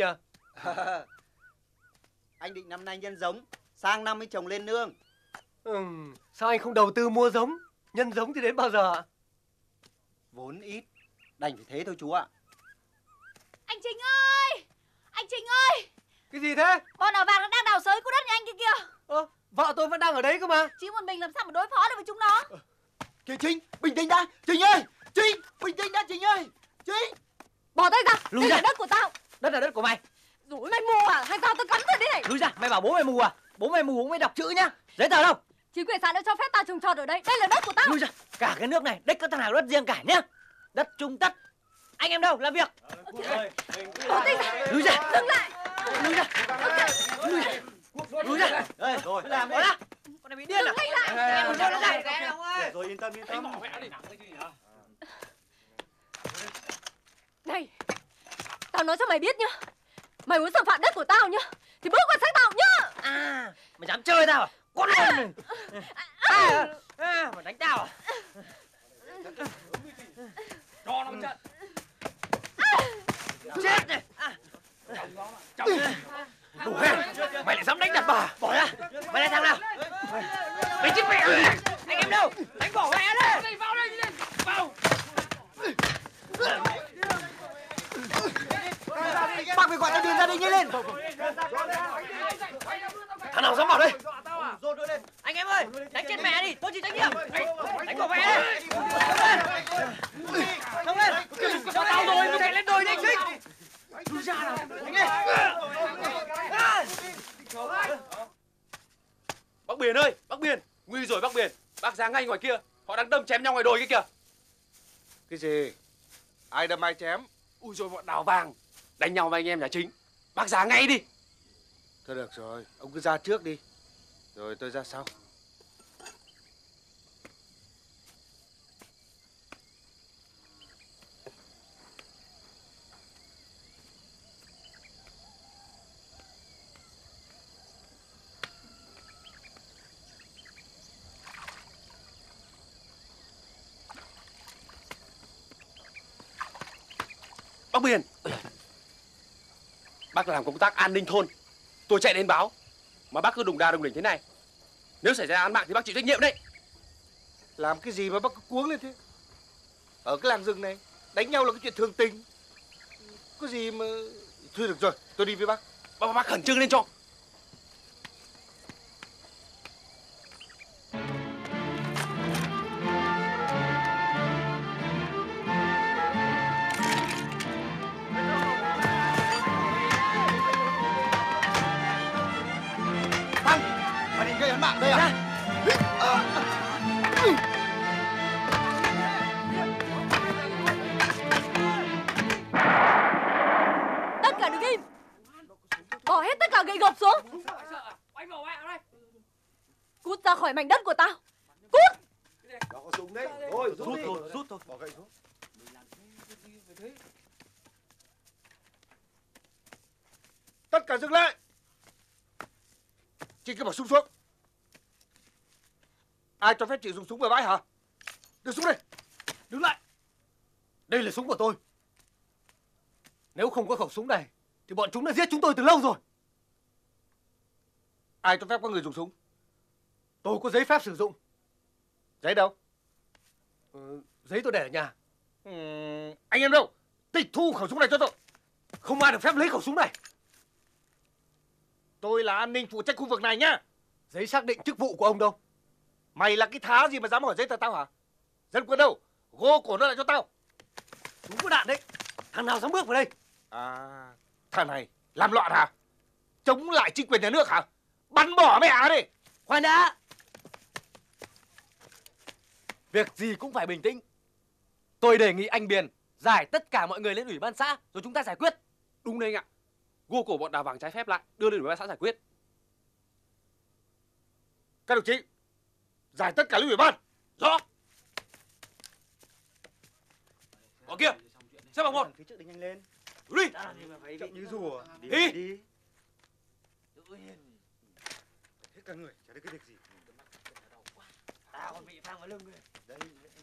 Anh định năm nay nhân giống, sang năm mới trồng lên nương. Ừ, sao anh không đầu tư mua giống? Nhân giống thì đến bao giờ ạ? Vốn ít, đành phải thế thôi chú ạ. Anh Chính ơi! Anh Chính ơi! Cái gì thế? Bọn ở vàng đang đào xới khu đất nhà anh kia kìa. Ơ, vợ tôi vẫn đang ở đấy cơ mà. Chỉ một mình làm sao mà đối phó được với chúng nó? Kìa Chính, bình tĩnh đã! Chính ơi! Chính! Bình tĩnh đã Chính ơi! Chính! Bỏ tay ra! Lùi Đây ra. là đất của tao! Đất là đất của mày. Rủi mày mù à? Hay tao tao cắn rồi đấy này? Lùi ra, mày bảo bố mày mù à? Bố mày mù bố mày đọc chữ nhá. Giấy tờ đâu? Chính quyền xã đã cho phép tao trồng trọt ở đây. Đây là đất của tao. Lui ra, cả cái nước này đất có thằng nào đất riêng cả nhá. Đất chung tất. Anh em đâu, làm việc. Lui ra. Dừng lại. Lui ra. Lui ra. Lui ra. Đây, rồi, làm rồi đó. Con này bị điên à? Dừng lại. Em đừng đâu ra. Để rồi yên tâm yên tâm. Này, tao nói cho mày biết nhá. Mày muốn xâm phạm đất của tao nhá thì bước qua xác tao nhá. À, mày dám chơi tao à? Con này. À, à, mày đánh tao à? Cho nó một trận. Chết này. Đồ hèn, mày lại dám đánh đàn bà. Bỏ ra. Mày là thằng nào? Mày chết mẹ. Anh em đâu? Đánh bỏ mẹ đi. Đây, vào đây, đi vào. Bác phải gọi cho Điền gia đình nhanh lên. Thằng nào dám vào đây? Anh em ơi, đánh chết mẹ đi, tôi chịu trách nhiệm. Đánh bỏ mẹ đi. Xông lên. Cho tao rồi, tôi chạy lên đồi đi anh Sinh. Lui ra nào. Đánh lên. Bác Biển ơi, bác Biển, nguy rồi bác Biển. Bác ra ngay ngoài kia, họ đang đâm chém nhau ngoài đồi kia kìa. Cái gì? Ai đâm ai chém? Ui rồi bọn đào vàng đánh nhau với anh em nhà Chính. Bác ra ngay đi. Thôi được rồi, ông cứ ra trước đi. Rồi tôi ra sau. Bác Biển, bác làm công tác an ninh thôn, tôi chạy đến báo mà bác cứ đùng đà đùng đỉnh thế này, nếu xảy ra án mạng thì bác chịu trách nhiệm đấy. Làm cái gì mà bác cứ cuống lên thế? Ở cái làng rừng này đánh nhau là cái chuyện thường tình. Có gì mà... Thôi được rồi, tôi đi với bác. Bác, bác khẩn trương lên cho. Mày định gây án mạng đây à? Tất cả đứng im. Bỏ hết tất cả gậy gộc xuống. Anh bảo mẹ đây. Cút ra khỏi mảnh đất của tao. Cút. Nó có súng đấy. Thôi, rút Rút đi. thôi, rút thôi. Bỏ gậy xuống. Tất cả dừng lại. Chị cứ bỏ súng xuống. Ai cho phép chị dùng súng bừa bãi hả? Đưa súng đây. Đứng lại. Đây là súng của tôi. Nếu không có khẩu súng này thì bọn chúng đã giết chúng tôi từ lâu rồi. Ai cho phép có người dùng súng? Tôi có giấy phép sử dụng. Giấy đâu? Ừ, giấy tôi để ở nhà. Ừ, anh em đâu? Tịch thu khẩu súng này cho tôi. Không ai được phép lấy khẩu súng này. Tôi là an ninh phụ trách khu vực này nhá. Giấy xác định chức vụ của ông đâu? Mày là cái thá gì mà dám hỏi giấy tờ tao hả? Dân quân đâu? Gô cổ nó lại cho tao. Súng có đạn đấy. Thằng nào dám bước vào đây? À, thằng này làm loạn hả? Chống lại chính quyền nhà nước hả? Bắn bỏ mẹ nó đi. Khoan đã. Việc gì cũng phải bình tĩnh. Tôi đề nghị anh Biển giải tất cả mọi người lên ủy ban xã rồi chúng ta giải quyết. Đúng đấy anh ạ. Gô cổ bọn đào vàng trái phép lại, đưa lên ủy ban xã giải quyết. Các đồng chí, giải tất cả lên ủy ban. Rõ. Ở kia, xếp vào một. Phía trước đi nhanh lên. Đi. Chậm như rùa. Đi. Đi. Đi. Hết cả người, chả thấy cái việc gì. Tao còn bị phang vào lưng rồi. Đây.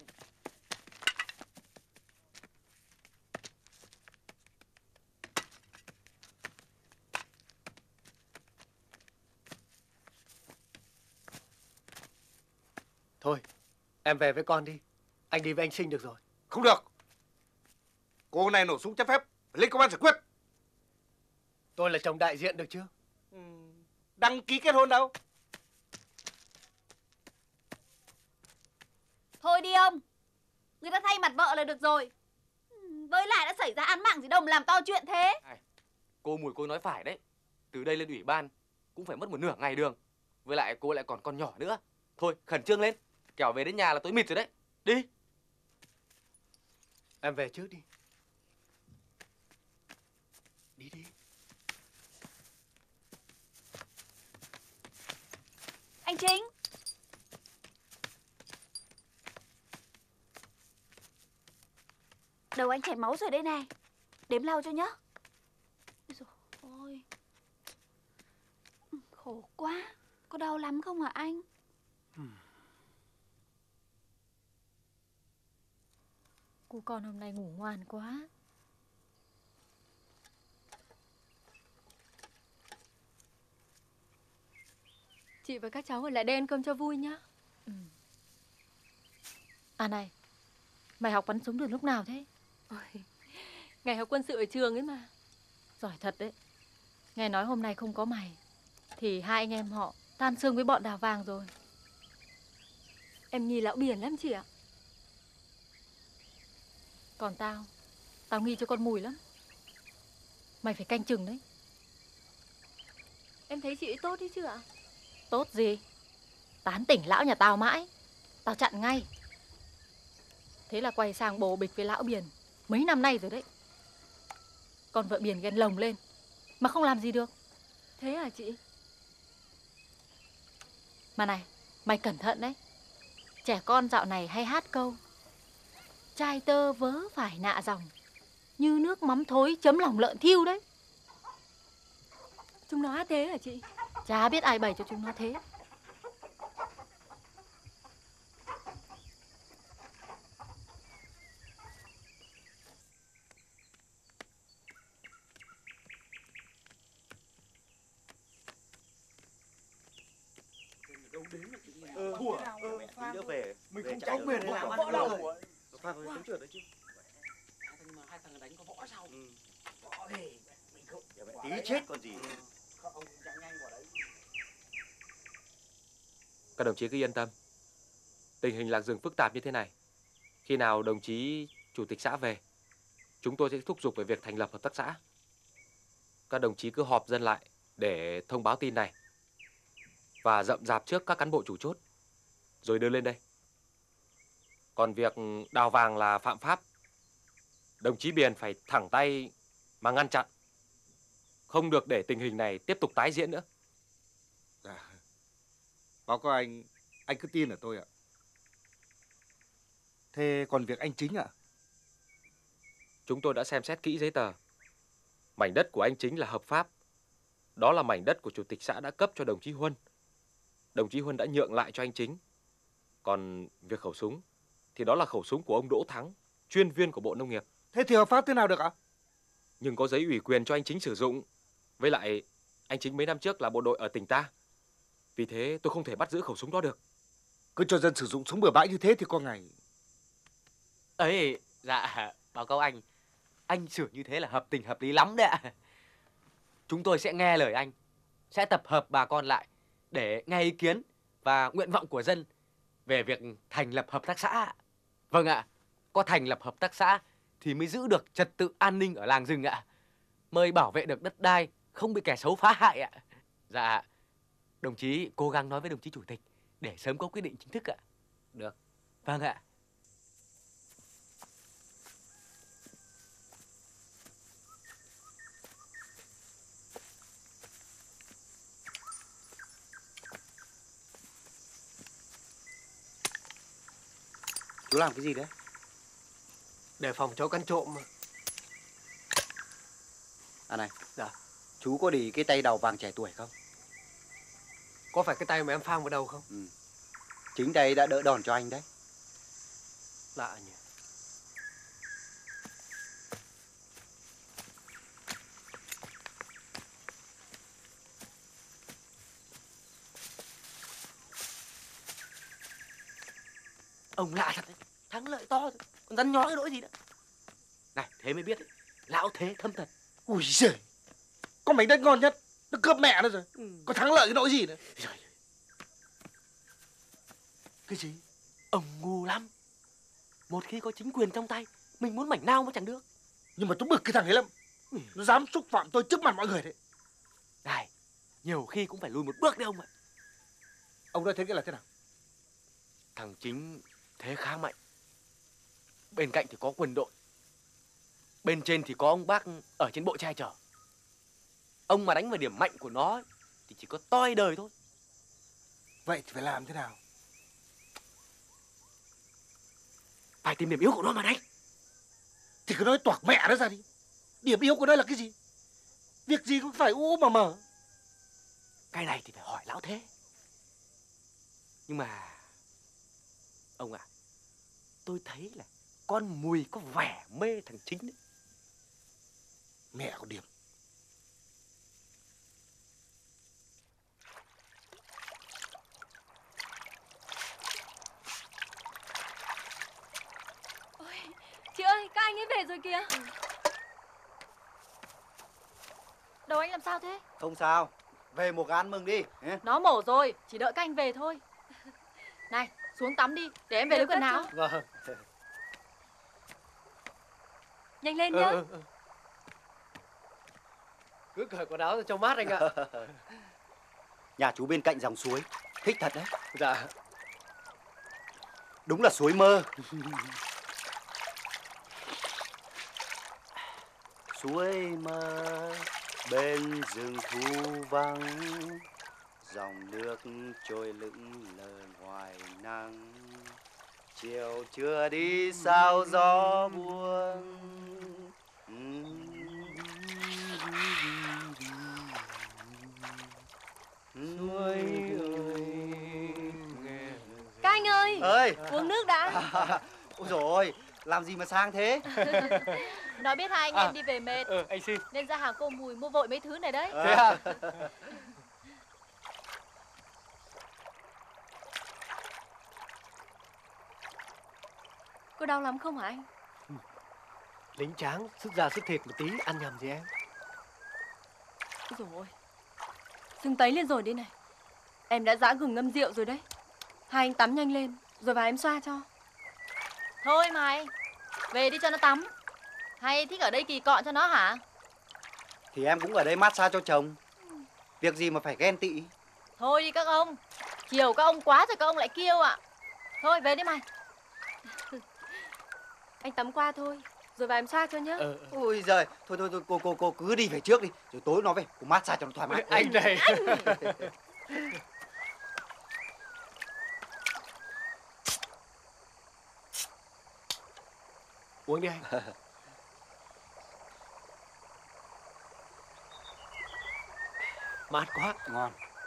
Thôi, em về với con đi. Anh đi với anh Sinh được rồi. Không được. Cô này nổ súng trái phép, phải lên công an giải quyết. Tôi là chồng đại diện được chưa? Ừ, đăng ký kết hôn đâu? Thôi đi ông. Người ta thay mặt vợ là được rồi. Với lại đã xảy ra án mạng gì đâu mà làm to chuyện thế. Cô Mùi cô nói phải đấy. Từ đây lên ủy ban cũng phải mất một nửa ngày đường. Với lại cô lại còn con nhỏ nữa. Thôi khẩn trương lên, kẻo về đến nhà là tối mịt rồi đấy. Đi. Em về trước đi. Đi đi. Anh Chính. Đầu anh chảy máu rồi đây này. Đếm lau cho nhá. Ôi dồi ôi. Khổ quá. Có đau lắm không hả anh? Cô con hôm nay ngủ ngoan quá. Chị và các cháu ở lại đây ăn cơm cho vui nhá. Ừ. À này, mày học bắn súng từ lúc nào thế? Ôi, ngày học quân sự ở trường ấy mà. Giỏi thật đấy. Nghe nói hôm nay không có mày thì hai anh em họ tan xương với bọn Đào Vàng rồi. Em nghi lão Biển lắm chị ạ. Còn tao, tao nghi cho con Mùi lắm. Mày phải canh chừng đấy. Em thấy chị ấy tốt đấy chứ ạ. Tốt gì? Tán tỉnh lão nhà tao mãi. Tao chặn ngay. Thế là quay sang bồ bịch với lão Biển mấy năm nay rồi đấy. Còn vợ Biển ghen lồng lên mà không làm gì được. Thế à chị? Mà này, mày cẩn thận đấy. Trẻ con dạo này hay hát câu trai tơ vớ phải nạ dòng, như nước mắm thối chấm lòng lợn thiêu đấy. Chúng nó hát thế hả chị? Chả biết ai bày cho chúng nó thế. Ừ, thua à? Ừ, tí nữa về. Mình về không chạy tránh được. quyền Võ làm võ võ đâu đâu. rồi. Pha với tránh trượt đấy chứ. Hai thằng mà hai thằng đánh có võ sao? Ừ. Võ thì mình không. Tí chết còn gì. Ông chạy nhanh vào đấy. Các đồng chí cứ yên tâm. Tình hình lạc rừng phức tạp như thế này, khi nào đồng chí chủ tịch xã về, chúng tôi sẽ thúc giục về việc thành lập hợp tác xã. Các đồng chí cứ họp dân lại để thông báo tin này và rậm rạp trước các cán bộ chủ chốt, rồi đưa lên đây. Còn việc đào vàng là phạm pháp, đồng chí Biển phải thẳng tay mà ngăn chặn, không được để tình hình này tiếp tục tái diễn nữa. Dạ. Báo cáo anh, anh cứ tin ở tôi ạ. Thế còn việc anh Chính ạ? Chúng tôi đã xem xét kỹ giấy tờ. Mảnh đất của anh Chính là hợp pháp. Đó là mảnh đất của chủ tịch xã đã cấp cho đồng chí Huân. Đồng chí Huân đã nhượng lại cho anh Chính. Còn việc khẩu súng thì đó là khẩu súng của ông Đỗ Thắng, chuyên viên của Bộ Nông nghiệp. Thế thì hợp pháp thế nào được ạ? Nhưng có giấy ủy quyền cho anh Chính sử dụng. Với lại anh Chính mấy năm trước là bộ đội ở tỉnh ta. Vì thế tôi không thể bắt giữ khẩu súng đó được. Cứ cho dân sử dụng súng bừa bãi như thế thì có ngày. Ấy, dạ, báo cáo anh, anh xử như thế là hợp tình hợp lý lắm đấy ạ. Chúng tôi sẽ nghe lời anh, sẽ tập hợp bà con lại để nghe ý kiến và nguyện vọng của dân về việc thành lập hợp tác xã. Vâng ạ, có thành lập hợp tác xã thì mới giữ được trật tự an ninh ở làng rừng ạ. Mới bảo vệ được đất đai, không bị kẻ xấu phá hại ạ. Dạ, đồng chí cố gắng nói với đồng chí chủ tịch để sớm có quyết định chính thức ạ. Được. Vâng ạ. Chú làm cái gì đấy? Để phòng chó cắn trộm mà. À này. Dạ. Chú có để ý cái tay Đào Vàng trẻ tuổi không? Có phải cái tay mà em phang vào đầu không? Ừ. Chính tay đã đỡ đòn cho anh đấy. Lạ nhỉ. Ông lạ thật đấy, thắng lợi to rồi, còn rắn nhó cái nỗi gì nữa. Này, thế mới biết đấy, lão thế thâm thật. Ui giời, có mảnh đất ngon nhất, nó cướp mẹ nó rồi. Ừ. Có thắng lợi cái nỗi gì nữa. Trời. Cái gì? Ông ngu lắm. Một khi có chính quyền trong tay, mình muốn mảnh nào mà chẳng được. Nhưng mà tôi bực cái thằng ấy lắm. Ừ. Nó dám xúc phạm tôi trước mặt mọi người đấy. Này, nhiều khi cũng phải lùi một bước đấy ông ạ. Ông nói thế cái là thế nào? Thằng Chính thế khá mạnh. Bên cạnh thì có quân đội. Bên trên thì có ông bác ở trên bộ che chở. Ông mà đánh vào điểm mạnh của nó ấy, thì chỉ có toi đời thôi. Vậy thì phải làm thế nào? Phải tìm điểm yếu của nó mà đánh. Thì cứ nói toạc mẹ nó ra đi. Điểm yếu của nó là cái gì? Việc gì cũng phải u mà mở. Cái này thì phải hỏi lão Thế. Nhưng mà ông à, tôi thấy là con Mùi có vẻ mê thằng Chính đấy. Mẹ có điểm. Ôi, chị ơi, các anh ấy về rồi kìa. Đầu anh làm sao thế? Không sao. Về một cái ăn mừng đi. Nó mổ rồi, chỉ đợi các anh về thôi. Này, xuống tắm đi, để em về lấy quần áo. Vâng. Nhanh lên Ừ, nhá. ừ, ừ. Cứ cởi quần áo ra cho mát anh ạ. Nhà chú bên cạnh dòng suối. Thích thật đấy. Dạ. Đúng là suối mơ. Suối mơ bên rừng thu vắng, dòng nước trôi lững lờ ngoài nắng. Chiều chưa đi sao gió buông. Suối ơi. Các anh ơi, Ơi, uống nước đã. ôi dồi ôi, làm gì mà sang thế? Nó biết hai anh À, em đi về mệt, Ừ, anh xin. nên ra hàng cô Mùi mua vội mấy thứ này đấy. Thế à? Có đau lắm không hả anh? Lính tráng, sức da sức thịt một tí, ăn nhầm gì em. Ôi dồi ôi, sưng tấy lên rồi đây này. Em đã giã gừng ngâm rượu rồi đấy. Hai anh tắm nhanh lên, rồi vào em xoa cho. Thôi mày, về đi cho nó tắm. Hay thích ở đây kỳ cọ cho nó hả? Thì em cũng ở đây massage cho chồng. Việc gì mà phải ghen tị. Thôi đi các ông, chiều các ông quá rồi các ông lại kêu ạ. Thôi về đi mày. Anh tắm qua thôi, rồi vào em xoa cho nhá. Ừ. Ôi giời, thôi thôi thôi cô cô cô cứ đi về trước đi, rồi tối nó về, cô massage cho nó thoải mái. Anh này. Uống đi anh. Mát quá. Ngon.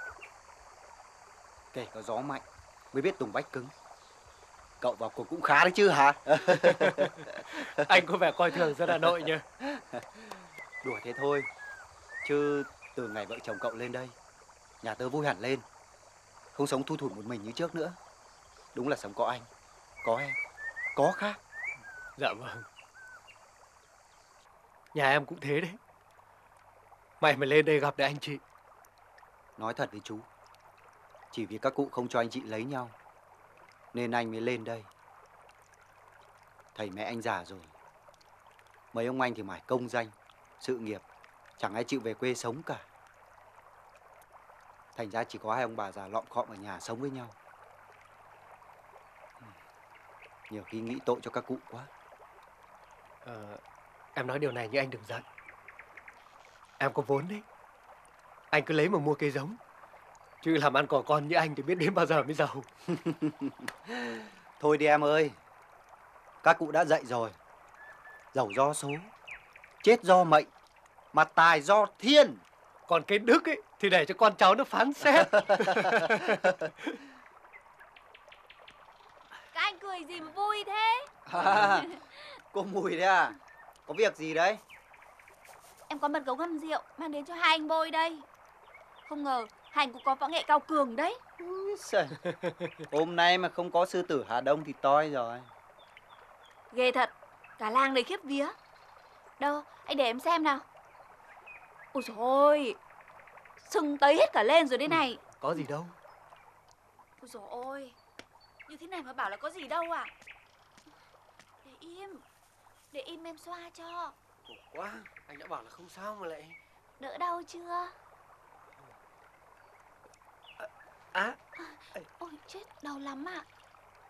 Kể có gió mạnh mới biết tùng vách cứng. Cậu vào cuộc cũng khá đấy chứ hả? Anh có vẻ coi thường dân Hà Nội nhỉ? Đùa thế thôi. Chứ từ ngày vợ chồng cậu lên đây, nhà tớ vui hẳn lên. Không sống thui thủi một mình như trước nữa. Đúng là sống có anh, có em, có khác. Dạ vâng. Nhà em cũng thế đấy. Mày mà lên đây gặp được anh chị. Nói thật với chú, chỉ vì các cụ không cho anh chị lấy nhau, nên anh mới lên đây. Thầy mẹ anh già rồi. Mấy ông anh thì mải công danh, sự nghiệp, chẳng ai chịu về quê sống cả. Thành ra chỉ có hai ông bà già lọm khọm ở nhà sống với nhau. Nhiều khi nghĩ tội cho các cụ quá. Ờ, em nói điều này nhưng anh đừng giận. Em có vốn đấy. Anh cứ lấy mà mua cây giống. Chứ làm ăn cỏ con như anh thì biết đến bao giờ mới giàu. Thôi đi em ơi. Các cụ đã dạy rồi. Giàu do số, chết do mệnh, mà tài do thiên. Còn cái đức ấy thì để cho con cháu nó phán xét. Các anh cười gì mà vui thế? À, cô Mùi đấy à? Có việc gì đấy? Em có mật gấu ngâm rượu mang đến cho hai anh bôi đây. Không ngờ hai anh cũng có võ nghệ cao cường đấy. Trời. Hôm nay mà không có sư tử Hà Đông thì toi rồi. Ghê thật, cả làng đầy khiếp vía. Đâu, anh để em xem nào. Ôi dồi ôi, sưng tấy hết cả lên rồi đây này. Có gì đâu. Ôi dồi ôi, như thế này mà bảo là có gì đâu à. Để im, để im em xoa cho. Khổ quá, anh đã bảo là không sao mà lại. Đỡ đau chưa? À, Ôi chết, đau lắm ạ.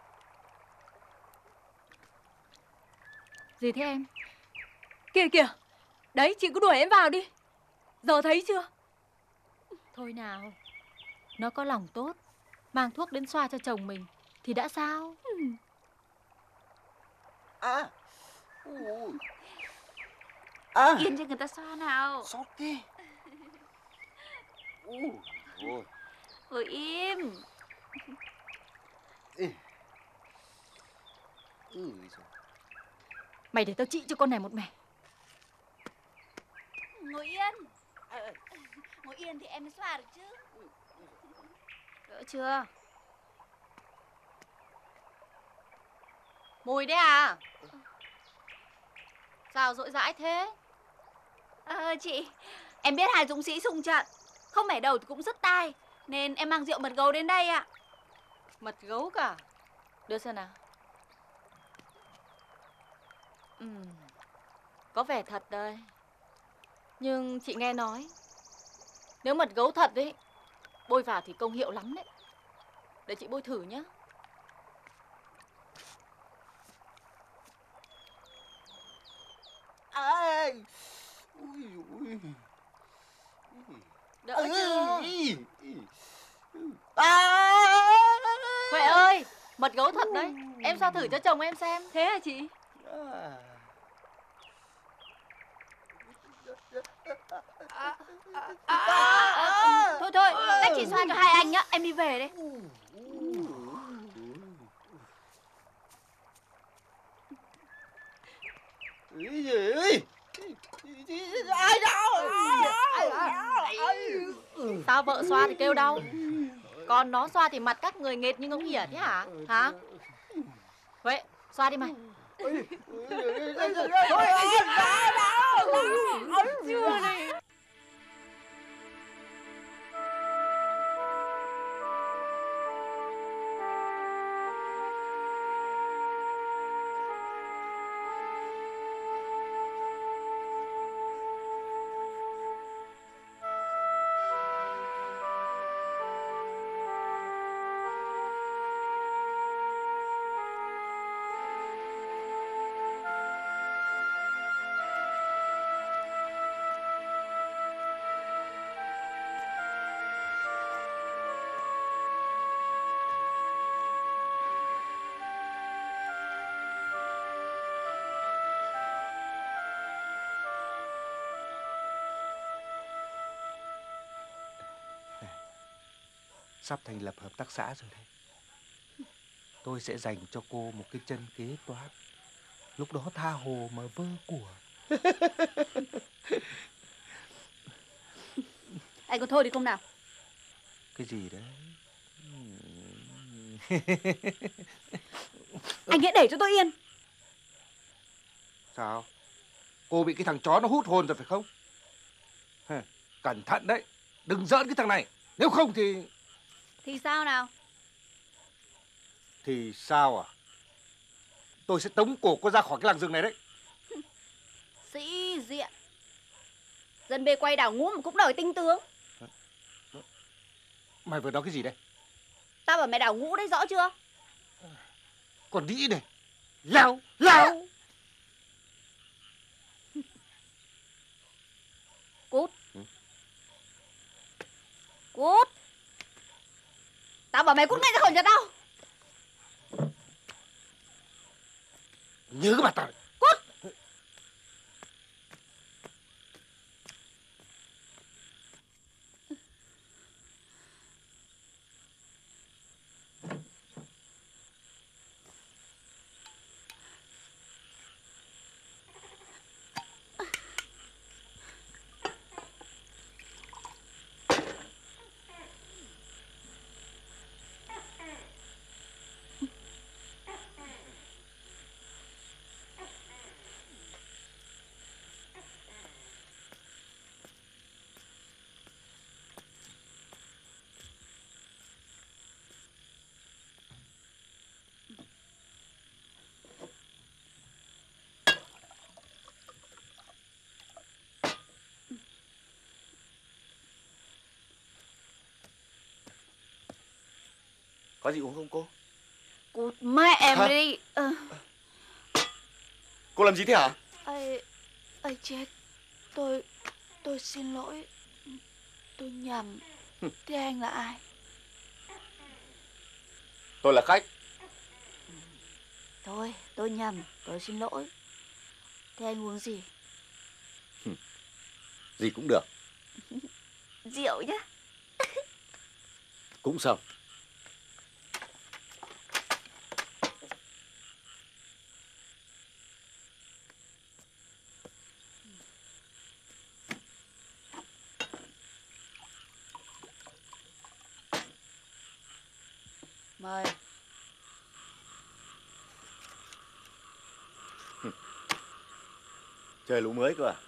Gì thế em? Kìa kìa, đấy chị cứ đuổi em vào đi. Giờ thấy chưa? Thôi nào, nó có lòng tốt, mang thuốc đến xoa cho chồng mình thì đã sao? À. À. Yên cho người ta xoa nào. Xót đi. Ôi. Ngồi im. Ừ. Ừ. Mày để tao trị cho con này một mẻ. Ngồi yên. Ngồi yên thì em mới xoa được chứ. Đỡ chưa? Mùi đấy à? Sao dỗi dãi thế? Ờ chị, em biết hai dũng sĩ xung trận, không mẻ đầu thì cũng rất tai, nên em mang rượu mật gấu đến đây ạ. Mật gấu cả? Đưa xem nào. Ừ, có vẻ thật đây. Nhưng chị nghe nói, nếu mật gấu thật ấy, bôi vào thì công hiệu lắm đấy. Để chị bôi thử nhé. À. Ui, ui. Đỡ chưa? À. Huệ ơi, mật gấu thật đấy. Em xoa thử cho chồng em xem. Thế hả chị? À. À, à, à, à, thôi thôi, các chị xoa cho hai anh nhá, em đi về đây. Cái gì ơi? Ai đâu? Sao vợ xoa thì kêu đau, còn nó xoa thì mặt các người nghệt như ngỗng hỉa thế hả? Hả? Huệ, xoa đi mày. Chưa này. Sắp thành lập hợp tác xã rồi đấy. Tôi sẽ dành cho cô một cái chân kế toán. Lúc đó tha hồ mà vơ của. Anh có thôi đi không nào? Cái gì đấy? Anh hãy để cho tôi yên. Sao? Cô bị cái thằng chó nó hút hồn rồi phải không? Hả? Cẩn thận đấy. Đừng giỡn cái thằng này. Nếu không thì... Thì sao nào? Thì sao à? Tôi sẽ tống cổ cô ra khỏi cái làng rừng này đấy. Sĩ diện. Dân bê quay đảo ngũ mà cũng đòi tinh tướng. Mày vừa nói cái gì đây? Tao bảo mày đảo ngũ đấy, rõ chưa? Còn đĩ này. Lao, lao. Cút. Cút. Tao bảo mày cút ngay ra khỏi nhà tao. Nhớ cái mặt tao. Cút. Có gì uống không cô? Cút mẹ em Hả? đi. Ờ. Cô làm gì thế hả? Ây, ây chết. Tôi, tôi xin lỗi. Tôi nhầm. Thế anh là ai? Tôi là khách. Thôi, tôi nhầm. Tôi xin lỗi. Thế anh uống gì? Gì cũng được. Rượu nhá. Cũng xong. Mời. Chơi lũ mới cơ à?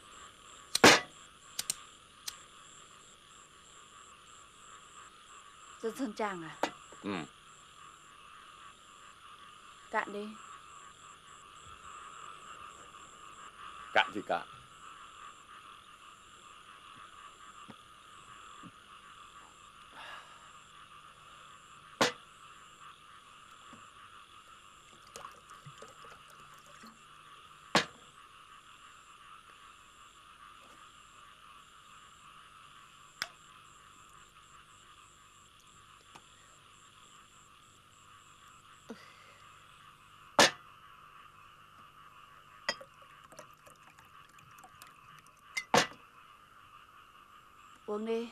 Dân Sơn Tràng à? Ừ. Cạn đi. Cạn thì cạn. Uống đi.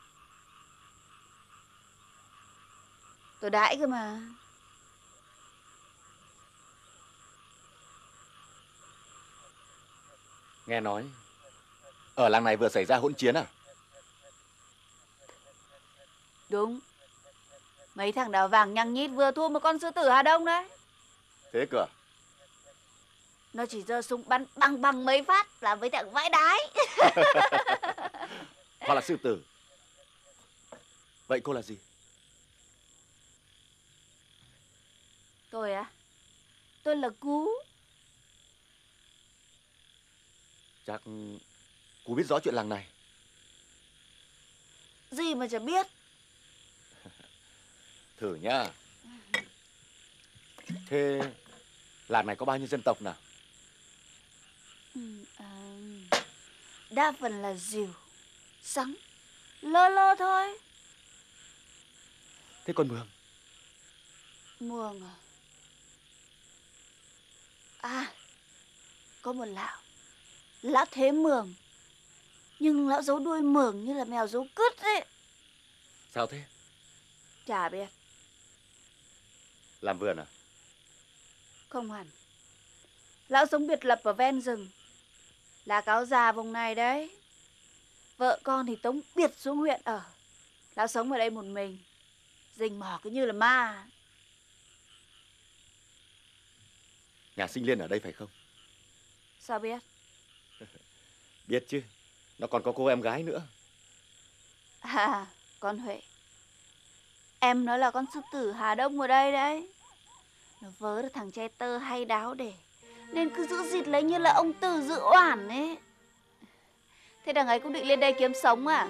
Tôi đãi cơ mà. Nghe nói ở làng này vừa xảy ra hỗn chiến à? Đúng. Mấy thằng đào vàng nhăng nhít vừa thua một con sư tử Hà Đông đấy. Thế cơ à? Nó chỉ giơ súng bắn bằng bằng mấy phát là với thằng vãi đái. Họ là sư tử. Vậy cô là gì? Tôi á? Tôi là Cú. Chắc cô biết rõ chuyện làng này. Gì mà chả biết. Thử nhá. Thế làng này có bao nhiêu dân tộc nào? Ừ, à, đa phần là dìu, sắn, lơ lơ thôi. Thế còn Mường? Mường à? À, có một lão. Lão Thế Mường. Nhưng lão giấu đuôi mường như là mèo giấu cứt ấy. Sao thế? Chả biết. Làm vườn à? Không hẳn. Lão sống biệt lập ở ven rừng. Là cáo già vùng này đấy. Vợ con thì tống biệt xuống huyện ở. Lão sống ở đây một mình. Rình mò cứ như là ma. Nhà Sinh Liên ở đây phải không? Sao biết? Biết chứ. Nó còn có cô em gái nữa. À, con Huệ. Em nói là con sư tử Hà Đông ở đây đấy. Nó vớ được thằng che tơ hay đáo để, nên cứ giữ dịt lấy như là ông Từ giữ oản ấy. Thế đằng ấy cũng định lên đây kiếm sống à?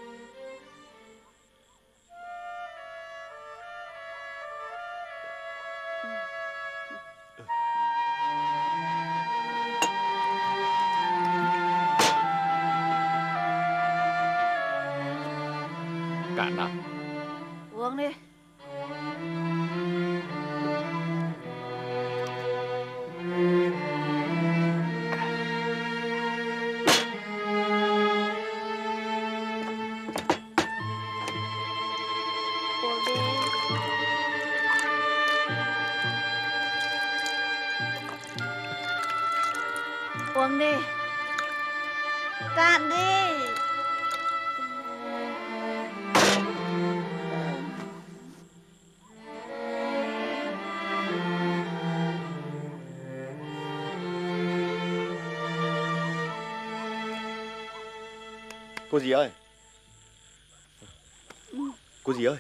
Cạn nào. Uống đi. Uống đi. Uống đi. Cạn đi. Cô dì ơi. Cô dì ơi.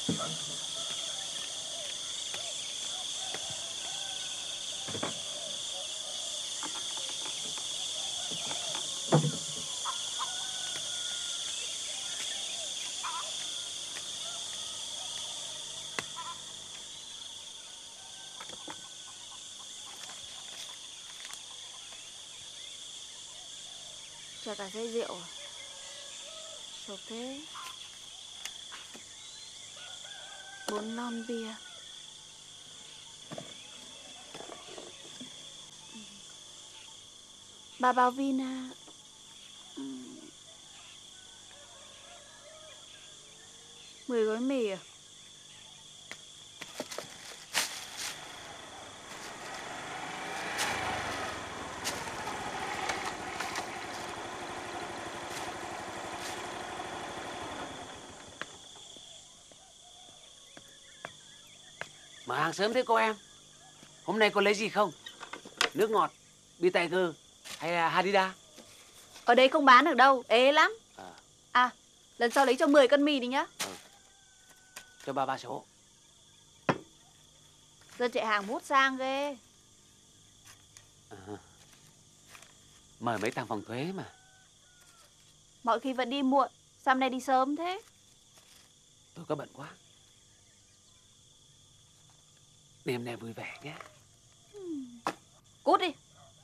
Cho cả dây rượu à? Sộp thế. Bốn lon bia. Ba bao vina. Mười gói mì à? Mở hàng sớm thế cô em. Hôm nay có lấy gì không? Nước ngọt, bia Tiger hay là Hadida? Ở đây không bán được đâu, ế lắm. À, À, lần sau lấy cho mười cân mì đi nhá. cho ba ba số. Dân chạy hàng hút sang ghê. À, mời mấy thằng phòng thuế mà. Mọi khi vẫn đi muộn, sao hôm nay đi sớm thế? Tôi có bận quá. Đêm nay vui vẻ nhé. Cút đi.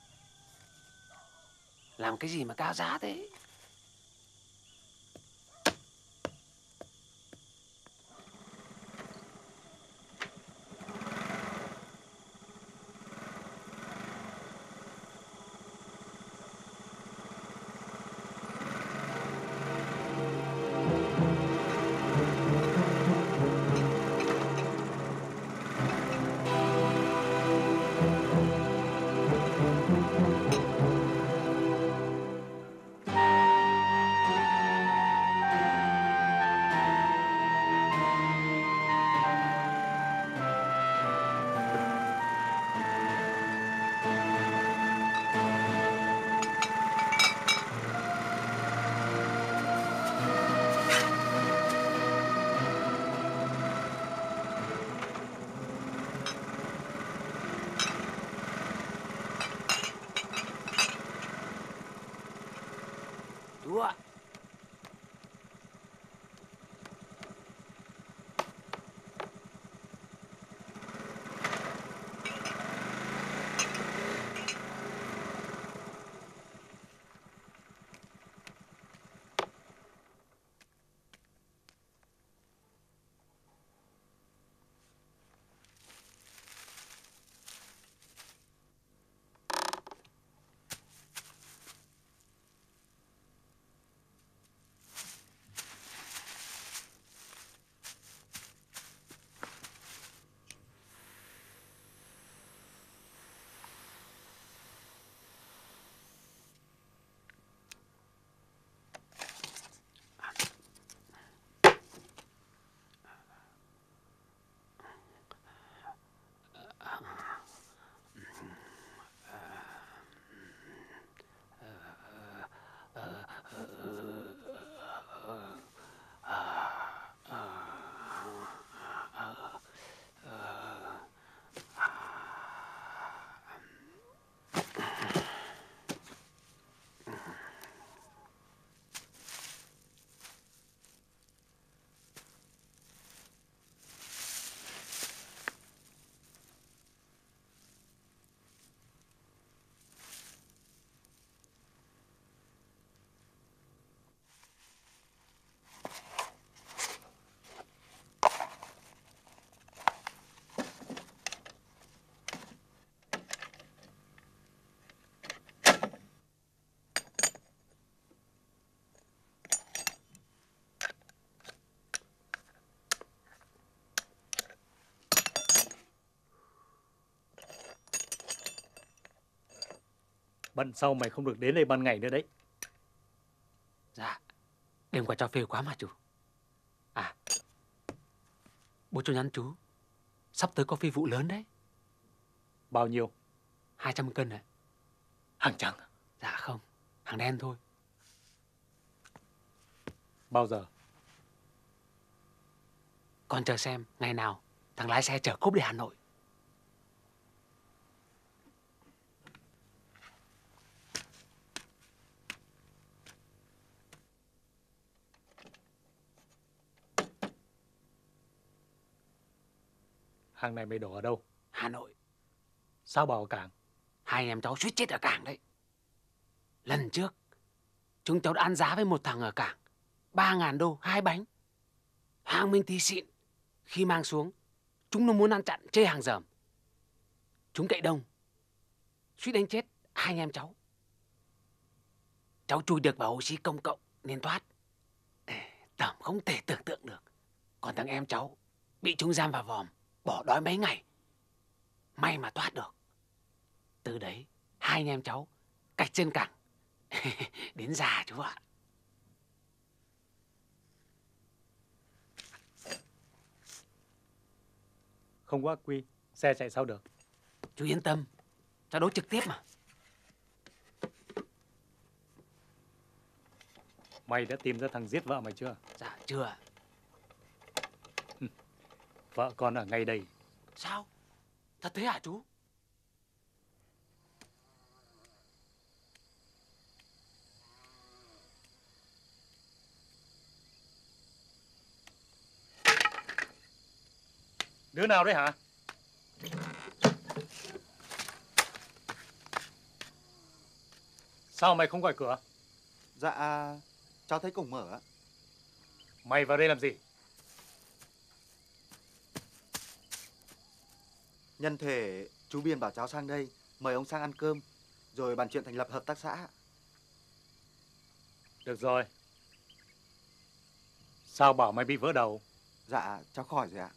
Làm cái gì mà cao giá thế? Chú ạ. Bận sau mày không được đến đây ban ngày nữa đấy. Dạ, đêm qua cho phê quá mà chú. À, bố cho nhắn chú, sắp tới có phi vụ lớn đấy. Bao nhiêu? Hai trăm cân ạ. Hàng trắng? Dạ không, hàng đen thôi. Bao giờ? Con chờ xem ngày nào thằng lái xe chở Cúp đi Hà Nội. Hàng này mày đổ ở đâu? Hà Nội. Sao bảo ở cảng? Hai anh em cháu suýt chết ở cảng đấy. Lần trước chúng cháu đã ăn giá với một thằng ở cảng, ba ngàn đô hai bánh. Hàng Minh Tí xịn. Khi mang xuống, chúng nó muốn ăn chặn chê hàng dởm. Chúng cậy đông, suýt đánh chết hai anh em cháu. Cháu chui được vào oxy công cộng nên thoát. Tẩm không thể tưởng tượng được. Còn thằng em cháu bị chúng giam vào vòm, bỏ đói mấy ngày. May mà thoát được. Từ đấy hai anh em cháu cạch chân cẳng đến già chú ạ. Không có ắc quy, xe chạy sao được? Chú yên tâm, cháu đấu trực tiếp mà. Mày đã tìm ra thằng giết vợ mày chưa? Dạ chưa. Vợ con ở ngay đây. Sao? Thật thế hả chú? Đứa nào đấy hả? Sao mày không gọi cửa? Dạ, cháu thấy cổng mở ạ. Mày vào đây làm gì? Nhân thể chú Biên bảo cháu sang đây, mời ông sang ăn cơm, rồi bàn chuyện thành lập hợp tác xã. Được rồi. Sao bảo mày bị vỡ đầu? Dạ, cháu khỏi rồi ạ.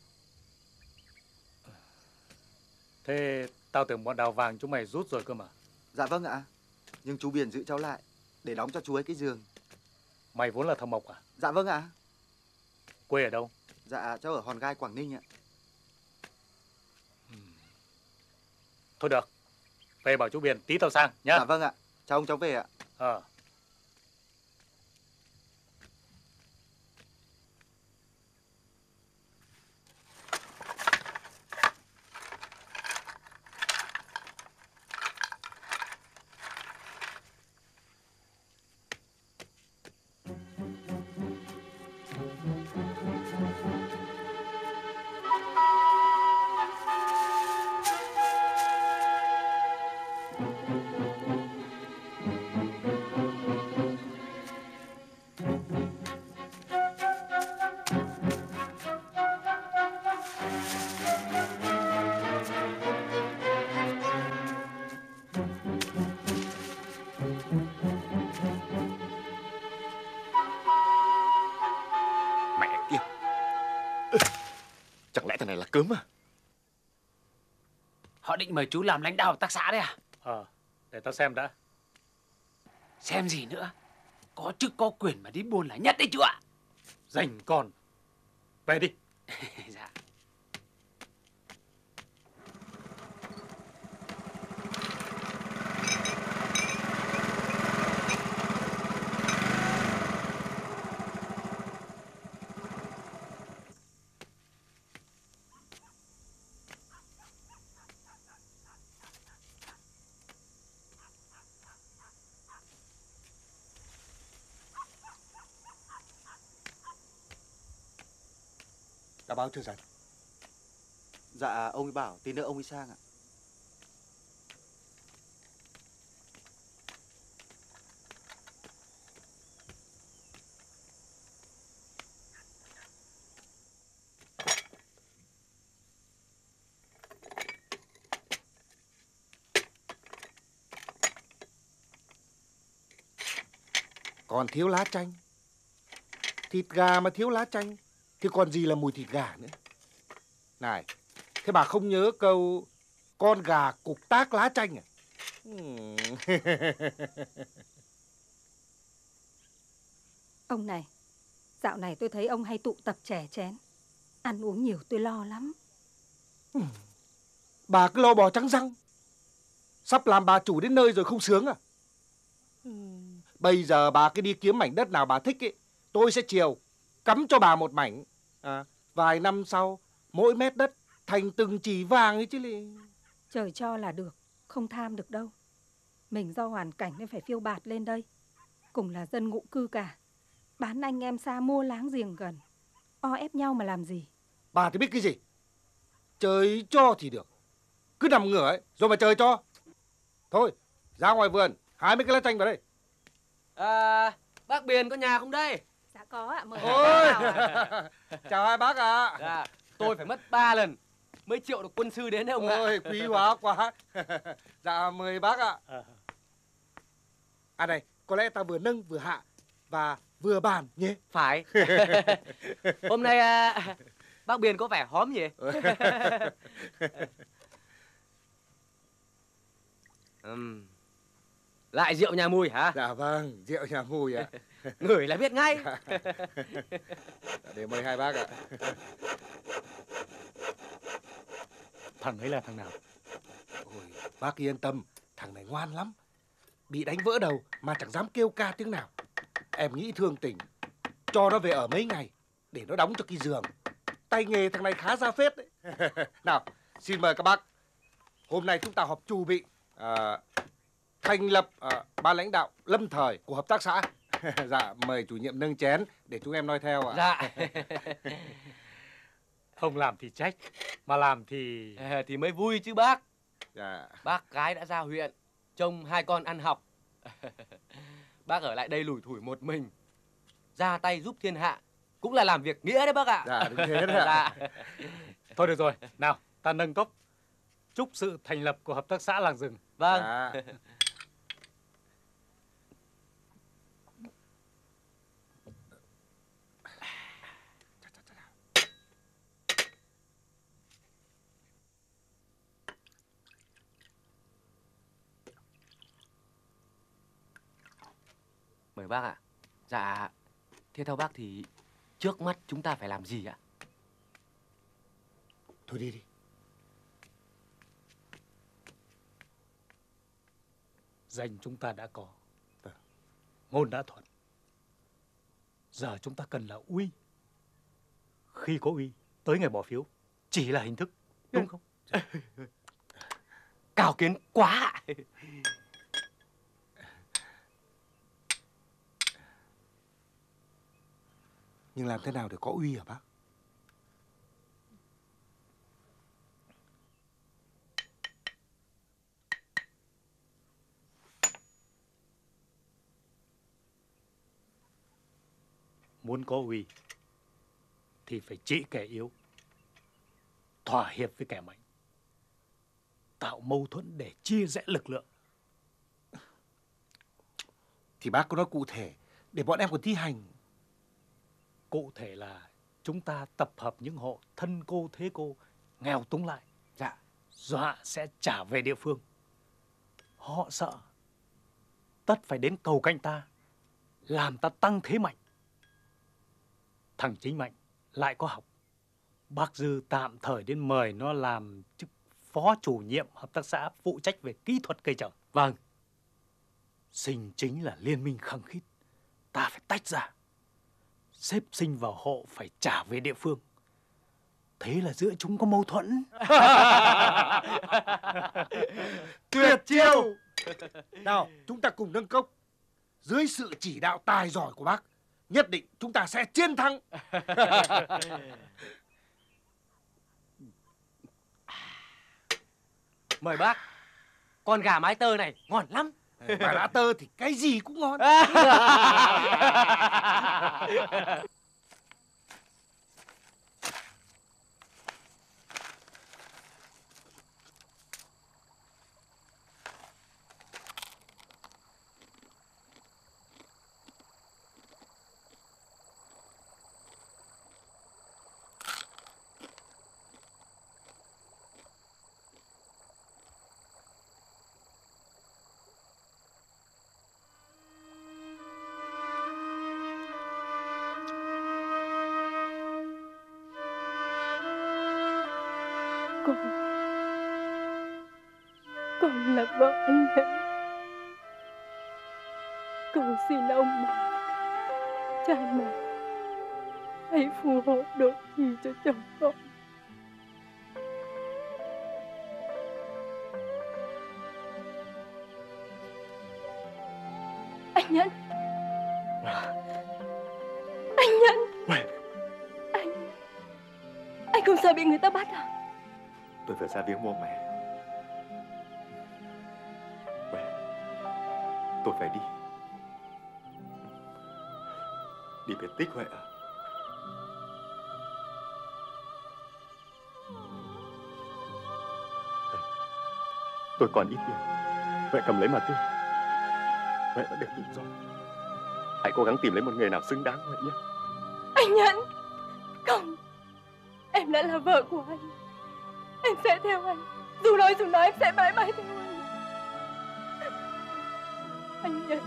Thế tao tưởng bọn Đào Vàng chúng mày rút rồi cơ mà. Dạ vâng ạ. Nhưng chú Biên giữ cháu lại để đóng cho chú ấy cái giường. Mày vốn là thợ mộc à? Dạ vâng ạ. Quê ở đâu? Dạ, cháu ở Hòn Gai, Quảng Ninh ạ. Thôi được. Về bảo chú Biên tí tao sang nhá. Dạ vâng ạ. Chào ông, cháu về ạ. Ờ. Chẳng lẽ thằng này là cớm à? Họ định mời chú làm lãnh đạo hợp tác xã đấy à? Ờ, để tao xem đã. Xem gì nữa? Có chức có quyền mà đi buôn là nhất đấy chú ạ. Rảnh con. Về đi. Dạ. Đã báo chưa dành? Dạ, ông ấy bảo tí nữa ông ấy sang ạ. Còn thiếu lá chanh. Thịt gà mà thiếu lá chanh thì còn gì là mùi thịt gà nữa. Này, thế bà không nhớ câu con gà cục tác lá chanh à? Ông này, dạo này tôi thấy ông hay tụ tập chè chén. Ăn uống nhiều tôi lo lắm. Bà cứ lo bò trắng răng. Sắp làm bà chủ đến nơi rồi không sướng à? Bây giờ bà cứ đi kiếm mảnh đất nào bà thích ấy, tôi sẽ chiều, cắm cho bà một mảnh. À, Vài năm sau, mỗi mét đất thành từng chỉ vàng ấy chứ lì. Trời cho là được, không tham được đâu. Mình do hoàn cảnh nên phải phiêu bạt lên đây. Cùng là dân ngụ cư cả. Bán anh em xa mua láng giềng gần. O ép nhau mà làm gì? Bà thì biết cái gì? Trời cho thì được. Cứ nằm ngửa ấy, rồi mà trời cho. Thôi, ra ngoài vườn, hái mấy cái lá chanh vào đây. À, bác Biền có nhà không đây? Dạ có ạ, mời Ôi, chào hai bác ạ. Dạ, tôi phải mất ba lần mới triệu được quân sư đến đấy ông ạ. Ôi, quý hóa quá. Dạ, mời bác ạ. À này, có lẽ ta vừa nâng vừa hạ và vừa bàn nhé. Phải. Hôm nay à, bác Biền có vẻ hóm nhỉ? Uhm. Lại rượu nhà Mùi hả? Dạ vâng, rượu nhà Mùi ạ. Ngửi là biết ngay. Để mời hai bác ạ. Thằng ấy là thằng nào? Ôi, bác yên tâm, thằng này ngoan lắm. Bị đánh vỡ đầu mà chẳng dám kêu ca tiếng nào. Em nghĩ thương tình, cho nó về ở mấy ngày để nó đóng cho cái giường. Tay nghề thằng này khá ra phết đấy. Nào, xin mời các bác. Hôm nay chúng ta họp chủ bị à, thành lập à, ban lãnh đạo lâm thời của hợp tác xã. Dạ, mời chủ nhiệm nâng chén để chúng em noi theo ạ. Dạ. Không làm thì trách, mà làm thì... À, thì mới vui chứ bác. Dạ. Bác gái đã ra huyện, trông hai con ăn học. Bác ở lại đây lủi thủi một mình, ra tay giúp thiên hạ, cũng là làm việc nghĩa đấy bác ạ. Dạ, đúng thế đấy ạ. Dạ. Thôi được rồi, nào, ta nâng cốc. Chúc sự thành lập của hợp tác xã làng rừng. Vâng. Dạ. Mời bác ạ. Dạ, thế theo bác thì trước mắt chúng ta phải làm gì ạ? Thôi đi đi. Danh chúng ta đã có, ngôn đã thuận. Giờ chúng ta cần là uy. Khi có uy, tới ngày bỏ phiếu chỉ là hình thức, đúng không? Cao kiến quá ạ. Nhưng làm thế nào để có uy hả bác? Muốn có uy thì phải trị kẻ yếu, thỏa hiệp với kẻ mạnh, tạo mâu thuẫn để chia rẽ lực lượng. Thì bác có nói cụ thể để bọn em còn thi hành. Cụ thể là chúng ta tập hợp những hộ thân cô thế cô nghèo túng lại. Dạ. Dọa sẽ trả về địa phương. Họ sợ, tất phải đến cầu cạnh ta, làm ta tăng thế mạnh. Thằng Chính Mạnh lại có học. Bác Dư tạm thời đến mời nó làm chức phó chủ nhiệm hợp tác xã phụ trách về kỹ thuật cây trồng. Vâng. Sinh Chính là liên minh khăng khít, ta phải tách ra. Xếp Sinh vào hộ phải trả về địa phương. Thế là giữa chúng có mâu thuẫn. Tuyệt chiêu. Nào, chúng ta cùng nâng cốc. Dưới sự chỉ đạo tài giỏi của bác, nhất định chúng ta sẽ chiến thắng. Mời bác. Con gà mái tơ này ngon lắm. Mà đã tơ thì cái gì cũng ngon. Con Con là vợ anh ấy. Cầu xin ông bà, cha mẹ hãy phù hộ độ trì cho chồng con. Anh Nhẫn. Anh Nhẫn. Anh Anh không sợ bị người ta bắt à? Tôi phải ra viếng mộ mẹ. Huệ, tôi phải đi. Đi biệt tích Huệ à? Tôi còn ít tiền. Huệ cầm lấy mà tiêu. Huệ đã được tự do. Hãy cố gắng tìm lấy một người nào xứng đáng Huệ nhé. Anh Nhẫn. Không, em đã là vợ của anh. Em sẽ theo anh. Dù nói dù nói em sẽ mãi mãi theo anh. Anh Nhẫn.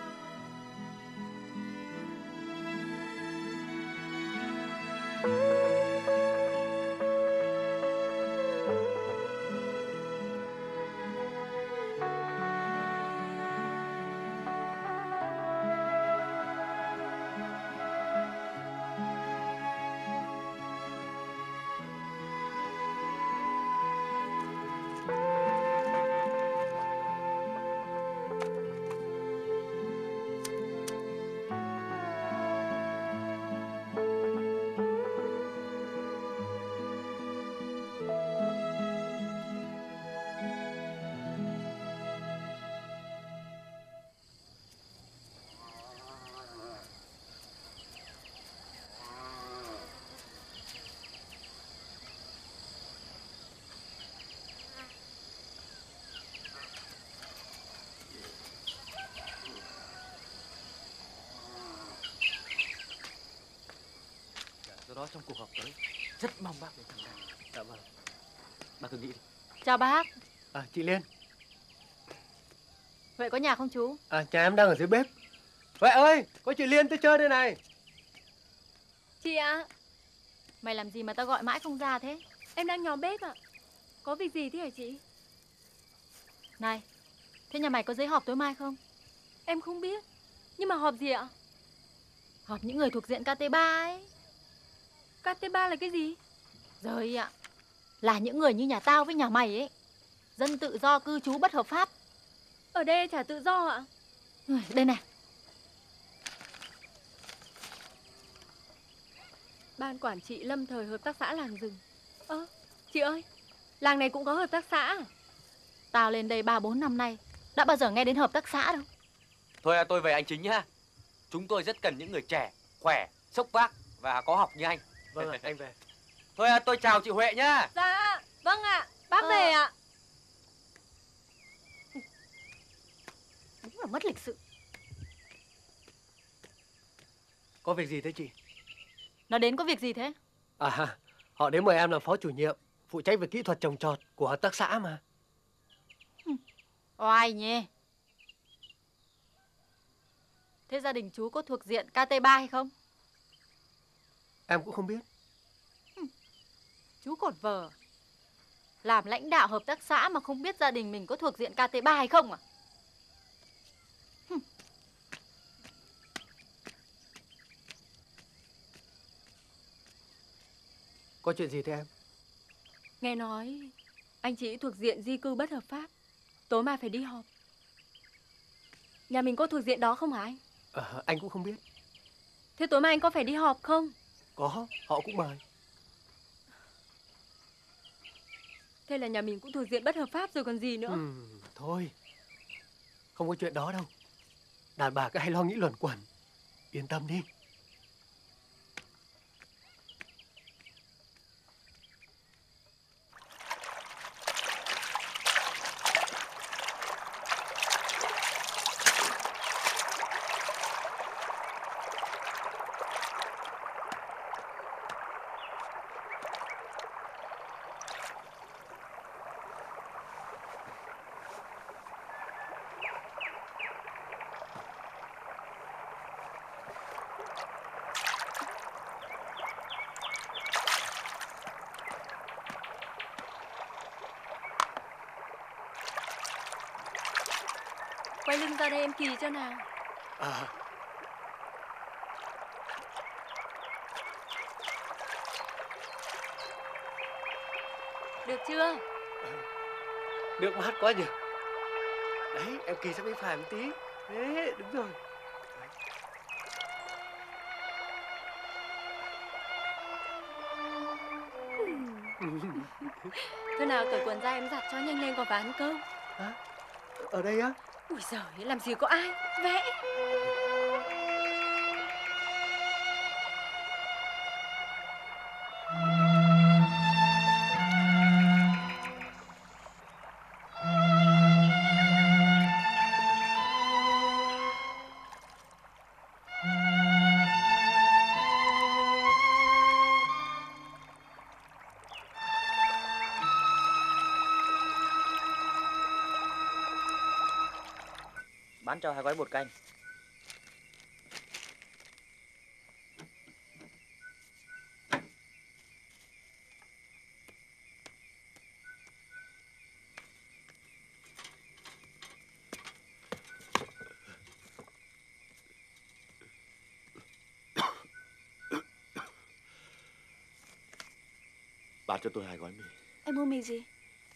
Do đó trong cuộc họp tới rất mong bác đến tham gia. Dạ vâng. Bác cứ nghĩ đi. Chào bác. À, chị Liên. Huệ có nhà không chú? À, nhà em đang ở dưới bếp. Huệ ơi, có chị Liên tới chơi đây này. Chị ạ. Mày làm gì mà tao gọi mãi không ra thế? Em đang nhóm bếp ạ. Có việc gì thế hả chị? Này, thế nhà mày có giấy họp tối mai không? Em không biết. Nhưng mà họp gì ạ? Họp những người thuộc diện K T ba ấy. K T ba là cái gì? Rồi ạ. Là những người như nhà tao với nhà mày ấy. Dân tự do cư trú bất hợp pháp. Ở đây chả tự do ạ. Đây này. Ban quản trị lâm thời hợp tác xã làng rừng. Ơ, chị ơi, làng này cũng có hợp tác xã à? Tao lên đây ba bốn năm nay, đã bao giờ nghe đến hợp tác xã đâu. Thôi à, tôi về anh Chính nhá. Chúng tôi rất cần những người trẻ, khỏe, xốc vác và có học như anh. Vâng ạ, anh về. Thôi à, tôi chào chị Huệ nhá. Dạ, vâng ạ, bác ờ... về ạ. Đúng là mất lịch sự. Có việc gì thế chị? Nó đến có việc gì thế? À, họ đến mời em làm phó chủ nhiệm, phụ trách về kỹ thuật trồng trọt của hợp tác xã mà. Oai nhỉ. Thế gia đình chú có thuộc diện K T ba hay không? Em cũng không biết. Chú cột vờ. Làm lãnh đạo hợp tác xã mà không biết gia đình mình có thuộc diện K T ba hay không à? Có chuyện gì thế em? Nghe nói anh chị thuộc diện di cư bất hợp pháp. Tối mai phải đi họp. Nhà mình có thuộc diện đó không hả anh? À, anh cũng không biết. Thế tối mai anh có phải đi họp không? Có, họ cũng mời. Thế là nhà mình cũng thuộc diện bất hợp pháp rồi còn gì nữa. Ừ, thôi, không có chuyện đó đâu. Đàn bà cứ hay lo nghĩ luẩn quẩn. Yên tâm đi. Quay lưng ra đây em kỳ cho nào. À. Được chưa? Nước mát quá nhỉ. Đấy, em kỳ sang bên phải một tí. Thế, đúng rồi. Thôi nào cởi quần ra em giặt cho nhanh lên còn phải ăn cơm. À, ở đây á? Ui giời, làm gì có ai. Vẽ. Bán cho hai gói bột canh. Bán cho tôi hai gói mì. Em mua mì gì?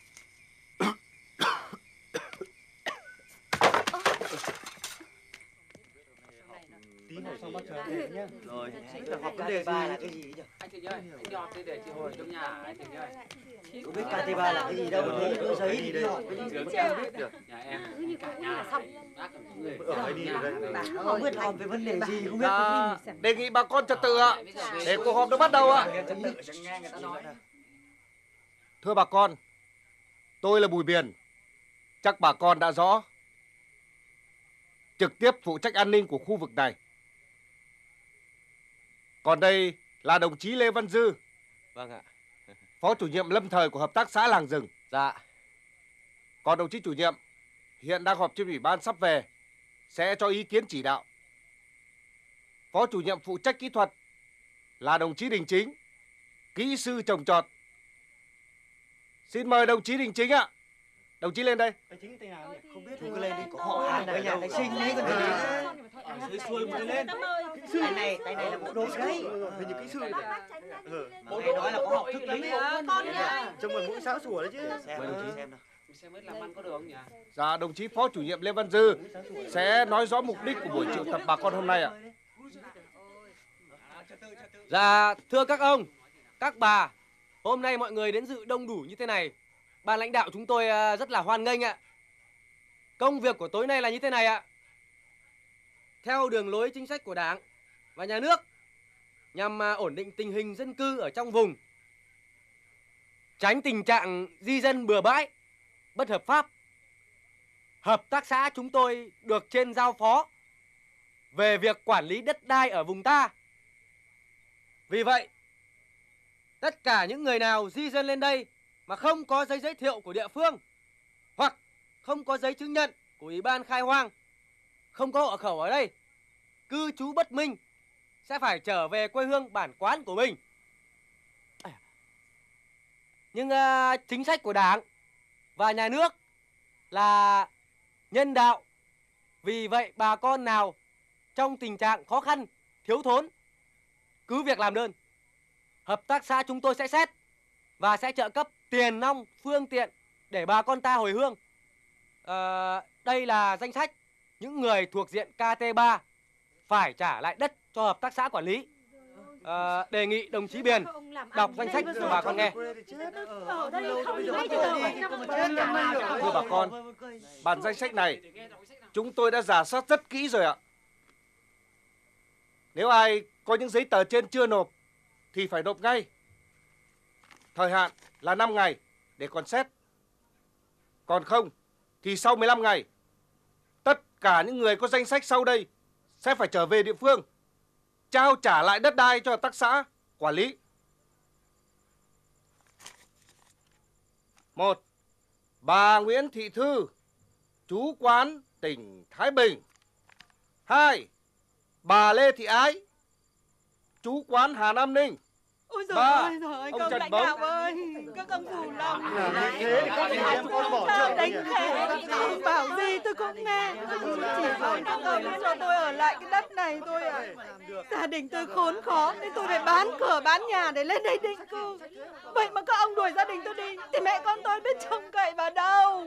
Tí nữa xong bác chờ về nhá. Rồi, họp vấn đề gì? Là cái gì nhỉ? Anh Thịnh ơi, anh đi họp đi để chị hồi trong nhà anh Thịnh ơi. Không biết ca tê ba là cái gì đâu, thấy đưa giấy thì đi họp. Chưa biết được. Nhà em như cả nhà là xong. Ở đây đi rồi đấy. Không biết họp về vấn đề gì, không biết. À, đề nghị bà con trật tự ạ. Để cuộc họp được bắt đầu ạ. Thưa bà con, tôi là Bùi Biền. Chắc bà con đã rõ. Trực tiếp phụ trách an ninh của khu vực này. Còn đây là đồng chí Lê Văn Dư. Vâng ạ. Phó chủ nhiệm lâm thời của hợp tác xã Làng Rừng. Dạ. Còn đồng chí chủ nhiệm hiện đang họp trên ủy ban sắp về, sẽ cho ý kiến chỉ đạo. Phó chủ nhiệm phụ trách kỹ thuật là đồng chí Đình Chính, kỹ sư trồng trọt. Xin mời đồng chí Đình Chính ạ. Đồng chí lên đây. Anh Chính tên nào nhỉ? Không biết, cứ lên đi, có họ hàng ở nhà thầy sinh đấy còn gì. Dưới xuôi mới lên. Tay này, tay này là bộ đôi đấy. Hình như kỹ sư đấy. Bộ đôi nói là có học thức lắm đấy. Con nhá. Trông còn mũi sáng sủa đấy chứ. Xem đồng chí xem nào. Xem biết làm ăn có được không nhỉ? Dạ, đồng chí Phó chủ nhiệm Lê Văn Dư sẽ nói rõ mục đích của buổi triệu tập bà con hôm nay ạ. Dạ, thưa các ông, các bà, hôm nay mọi người đến dự đông đủ như thế này, ban lãnh đạo chúng tôi rất là hoan nghênh ạ. Công việc của tối nay là như thế này ạ. Theo đường lối chính sách của Đảng và Nhà nước, nhằm ổn định tình hình dân cư ở trong vùng, tránh tình trạng di dân bừa bãi, bất hợp pháp, hợp tác xã chúng tôi được trên giao phó về việc quản lý đất đai ở vùng ta. Vì vậy, tất cả những người nào di dân lên đây mà không có giấy giới thiệu của địa phương hoặc không có giấy chứng nhận của Ủy ban khai hoang, không có hộ khẩu ở đây, cư trú bất minh, sẽ phải trở về quê hương bản quán của mình. Nhưng uh, chính sách của Đảng và Nhà nước là nhân đạo. Vì vậy bà con nào trong tình trạng khó khăn, thiếu thốn, cứ việc làm đơn, hợp tác xã chúng tôi sẽ xét và sẽ trợ cấp tiền nong, phương tiện để bà con ta hồi hương. À, đây là danh sách những người thuộc diện K T ba phải trả lại đất cho hợp tác xã quản lý. À, đề nghị đồng chí Biền đọc danh sách cho bà con nghe. Thưa bà con, bản danh sách này chúng tôi đã rà soát rất kỹ rồi ạ. Nếu ai có những giấy tờ trên chưa nộp thì phải nộp ngay. Thời hạn là năm ngày để còn xét. Còn không thì sau mười lăm ngày, tất cả những người có danh sách sau đây sẽ phải trở về địa phương, trao trả lại đất đai cho hợp tác xã quản lý. Một, bà Nguyễn Thị Thư, trú quán tỉnh Thái Bình. Hai, bà Lê Thị Ái, trú quán Hà Nam Ninh. Ôi Ôi giời Ba, ơi, giời ơi, ông công Trần lãnh Bống. đạo ơi, các ông rủ lòng. Làm như thế thì các anh em con bỏ Sao chợ đánh nhỉ? khẽ, ông bảo gì tôi cũng nghe. Chỉ rồi các ông cho tôi ở lại cái đất này thôi à. Gia đình tôi khốn khó nên tôi phải bán cửa bán nhà để lên đây định cư. Vậy mà các ông đuổi gia đình tôi đi thì mẹ con tôi biết trông cậy vào đâu.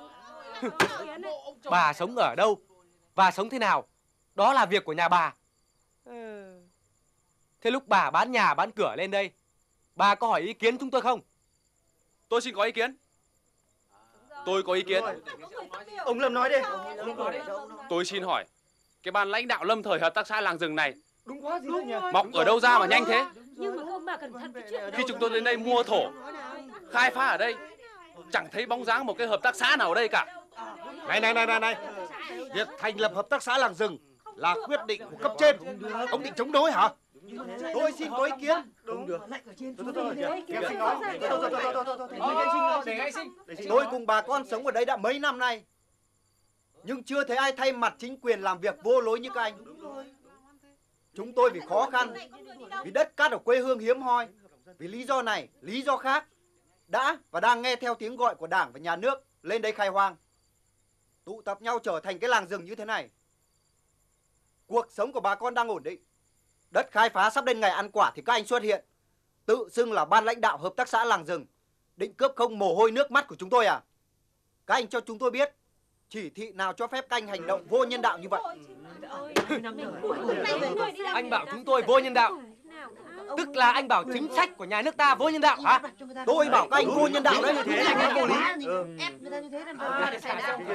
Bà sống ở đâu và sống thế nào, đó là việc của nhà bà. Thế lúc bà bán nhà bán cửa lên đây, bà có hỏi ý kiến chúng tôi không? Tôi xin có ý kiến. Tôi có ý kiến. Ông Lâm nói đi. Tôi xin hỏi, cái ban lãnh đạo lâm thời hợp tác xã làng rừng này Đúng quá gì nhỉ? mọc ở đâu ra mà nhanh thế? Nhưng mà ông bà cẩn thận cái chuyện Khi chúng tôi đến đây mua thổ, khai phá ở đây, chẳng thấy bóng dáng một cái hợp tác xã nào ở đây cả. Này này này này này, việc thành lập hợp tác xã làng rừng là quyết định của cấp trên. Ông định chống đối hả? Tôi xin có ý kiến. Đúng được. Tôi cùng bà con sống ở đây đã mấy năm nay, nhưng chưa thấy ai thay mặt chính quyền làm việc vô lối như các anh. Chúng tôi vì khó khăn, vì đất cát ở quê hương hiếm hoi, vì lý do này, lý do khác, đã và đang nghe theo tiếng gọi của Đảng và Nhà nước lên đây khai hoang, tụ tập nhau trở thành cái làng rừng như thế này. Cuộc sống của bà con đang ổn định, đất khai phá sắp đến ngày ăn quả thì các anh xuất hiện, tự xưng là ban lãnh đạo hợp tác xã làng rừng, định cướp không mồ hôi nước mắt của chúng tôi à? Các anh cho chúng tôi biết chỉ thị nào cho phép các anh hành động vô nhân đạo như vậy. Anh bảo chúng tôi vô nhân đạo, tức là anh bảo chính sách của nhà nước ta vô nhân đạo hả? Tôi bảo các anh vô nhân đạo đấy. Ép người ta như thế làm sao để xảy ra.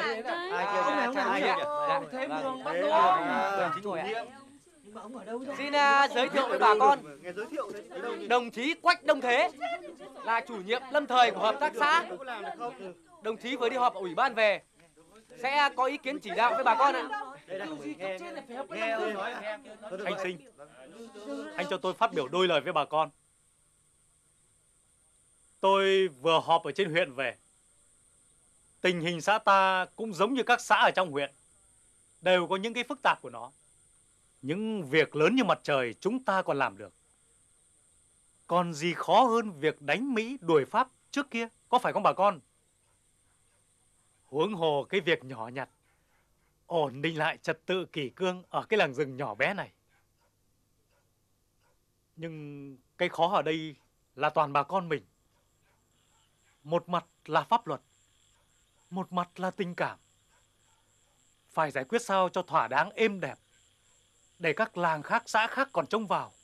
Xin uh, giới thiệu với bà con, đồng chí Quách Đông Thế là chủ nhiệm lâm thời của hợp tác xã. Đồng chí vừa đi họp ủy ban về, sẽ có ý kiến chỉ đạo với bà con ạ. Anh Sinh, anh cho tôi phát biểu đôi lời với bà con. Tôi vừa họp ở trên huyện về. Tình hình xã ta cũng giống như các xã ở trong huyện, đều có những cái phức tạp của nó. Những việc lớn như mặt trời chúng ta còn làm được. Còn gì khó hơn việc đánh Mỹ đuổi Pháp trước kia, có phải không bà con? Huống hồ cái việc nhỏ nhặt, ổn định lại trật tự kỷ cương ở cái làng rừng nhỏ bé này. Nhưng cái khó ở đây là toàn bà con mình. Một mặt là pháp luật, một mặt là tình cảm. Phải giải quyết sao cho thỏa đáng êm đẹp, để các làng khác, xã khác còn trông vào.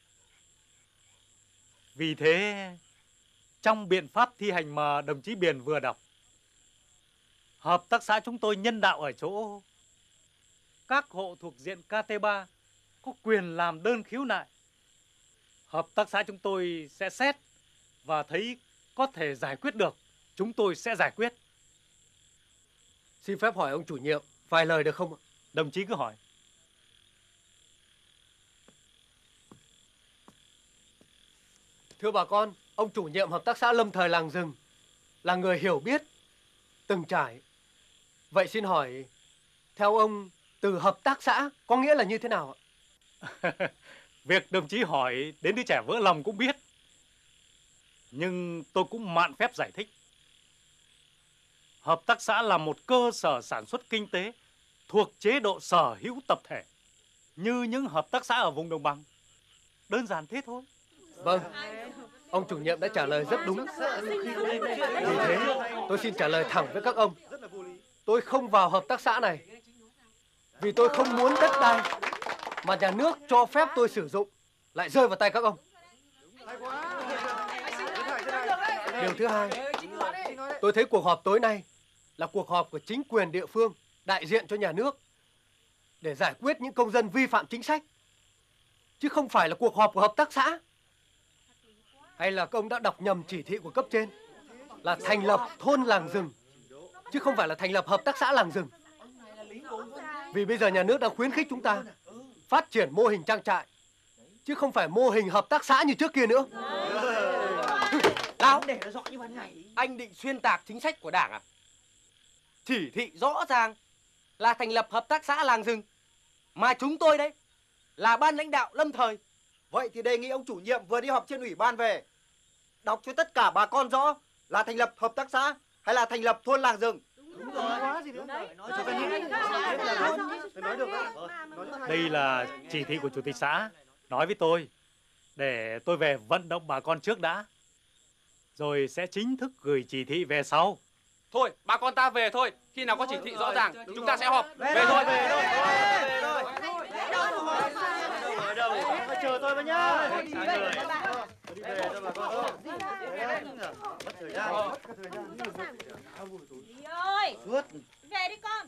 Vì thế, trong biện pháp thi hành mà đồng chí Biền vừa đọc, hợp tác xã chúng tôi nhân đạo ở chỗ các hộ thuộc diện K T ba có quyền làm đơn khiếu nại. Hợp tác xã chúng tôi sẽ xét và thấy có thể giải quyết được, chúng tôi sẽ giải quyết. Xin phép hỏi ông chủ nhiệm vài lời được không ạ? Đồng chí cứ hỏi. Thưa bà con, ông chủ nhiệm hợp tác xã lâm thời làng rừng là người hiểu biết, từng trải. Vậy xin hỏi, theo ông, từ hợp tác xã có nghĩa là như thế nào ạ? Việc đồng chí hỏi đến đứa trẻ vỡ lòng cũng biết. Nhưng tôi cũng mạn phép giải thích. Hợp tác xã là một cơ sở sản xuất kinh tế thuộc chế độ sở hữu tập thể, như những hợp tác xã ở vùng đồng bằng. Đơn giản thế thôi. Vâng, ông chủ nhiệm đã trả lời rất đúng. Vì thế, tôi xin trả lời thẳng với các ông. Tôi không vào hợp tác xã này vì tôi không muốn đất đai mà nhà nước cho phép tôi sử dụng lại rơi vào tay các ông. Điều thứ hai, tôi thấy cuộc họp tối nay là cuộc họp của chính quyền địa phương đại diện cho nhà nước để giải quyết những công dân vi phạm chính sách, chứ không phải là cuộc họp của hợp tác xã. Hay là các ông đã đọc nhầm chỉ thị của cấp trên là thành lập thôn làng rừng, chứ không phải là thành lập hợp tác xã làng rừng. Vì bây giờ nhà nước đang khuyến khích chúng ta phát triển mô hình trang trại, chứ không phải mô hình hợp tác xã như trước kia nữa. Lão, để nó rõ như ban ngày. Anh định xuyên tạc chính sách của Đảng à? Chỉ thị rõ ràng là thành lập hợp tác xã làng rừng, mà chúng tôi đây là ban lãnh đạo lâm thời, Vậy thì đề nghị ông chủ nhiệm vừa đi họp trên ủy ban về, đọc cho tất cả bà con rõ là thành lập hợp tác xã hay là thành lập thôn làng rừng. Đúng rồi. Quá gì nữa. Nói cho cái gì? Nói được đó. Đây là chỉ thị của chủ tịch xã nói với tôi để tôi về vận động bà con trước đã, rồi sẽ chính thức gửi chỉ thị về sau. Thôi, bà con ta về thôi. Khi nào có chỉ thị rõ ràng, chúng ta sẽ họp. Về thôi. Về thôi. Chờ tôi với nhá. Đi về thôi bà con. Mất thời gian. Mất thời gian. Đi ơi. Về đi con.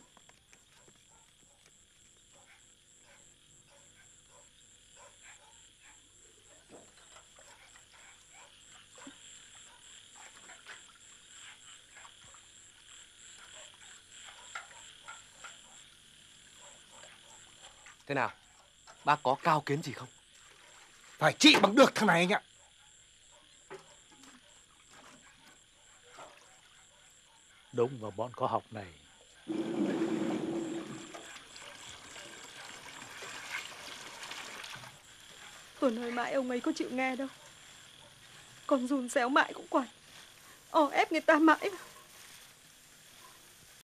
Thế nào? Bác có cao kiến gì không? Phải trị bằng được thằng này anh ạ. Đúng vào bọn có học này. Tôi nói mãi ông ấy có chịu nghe đâu. Con run xéo mãi cũng quẩn, o ép người ta mãi.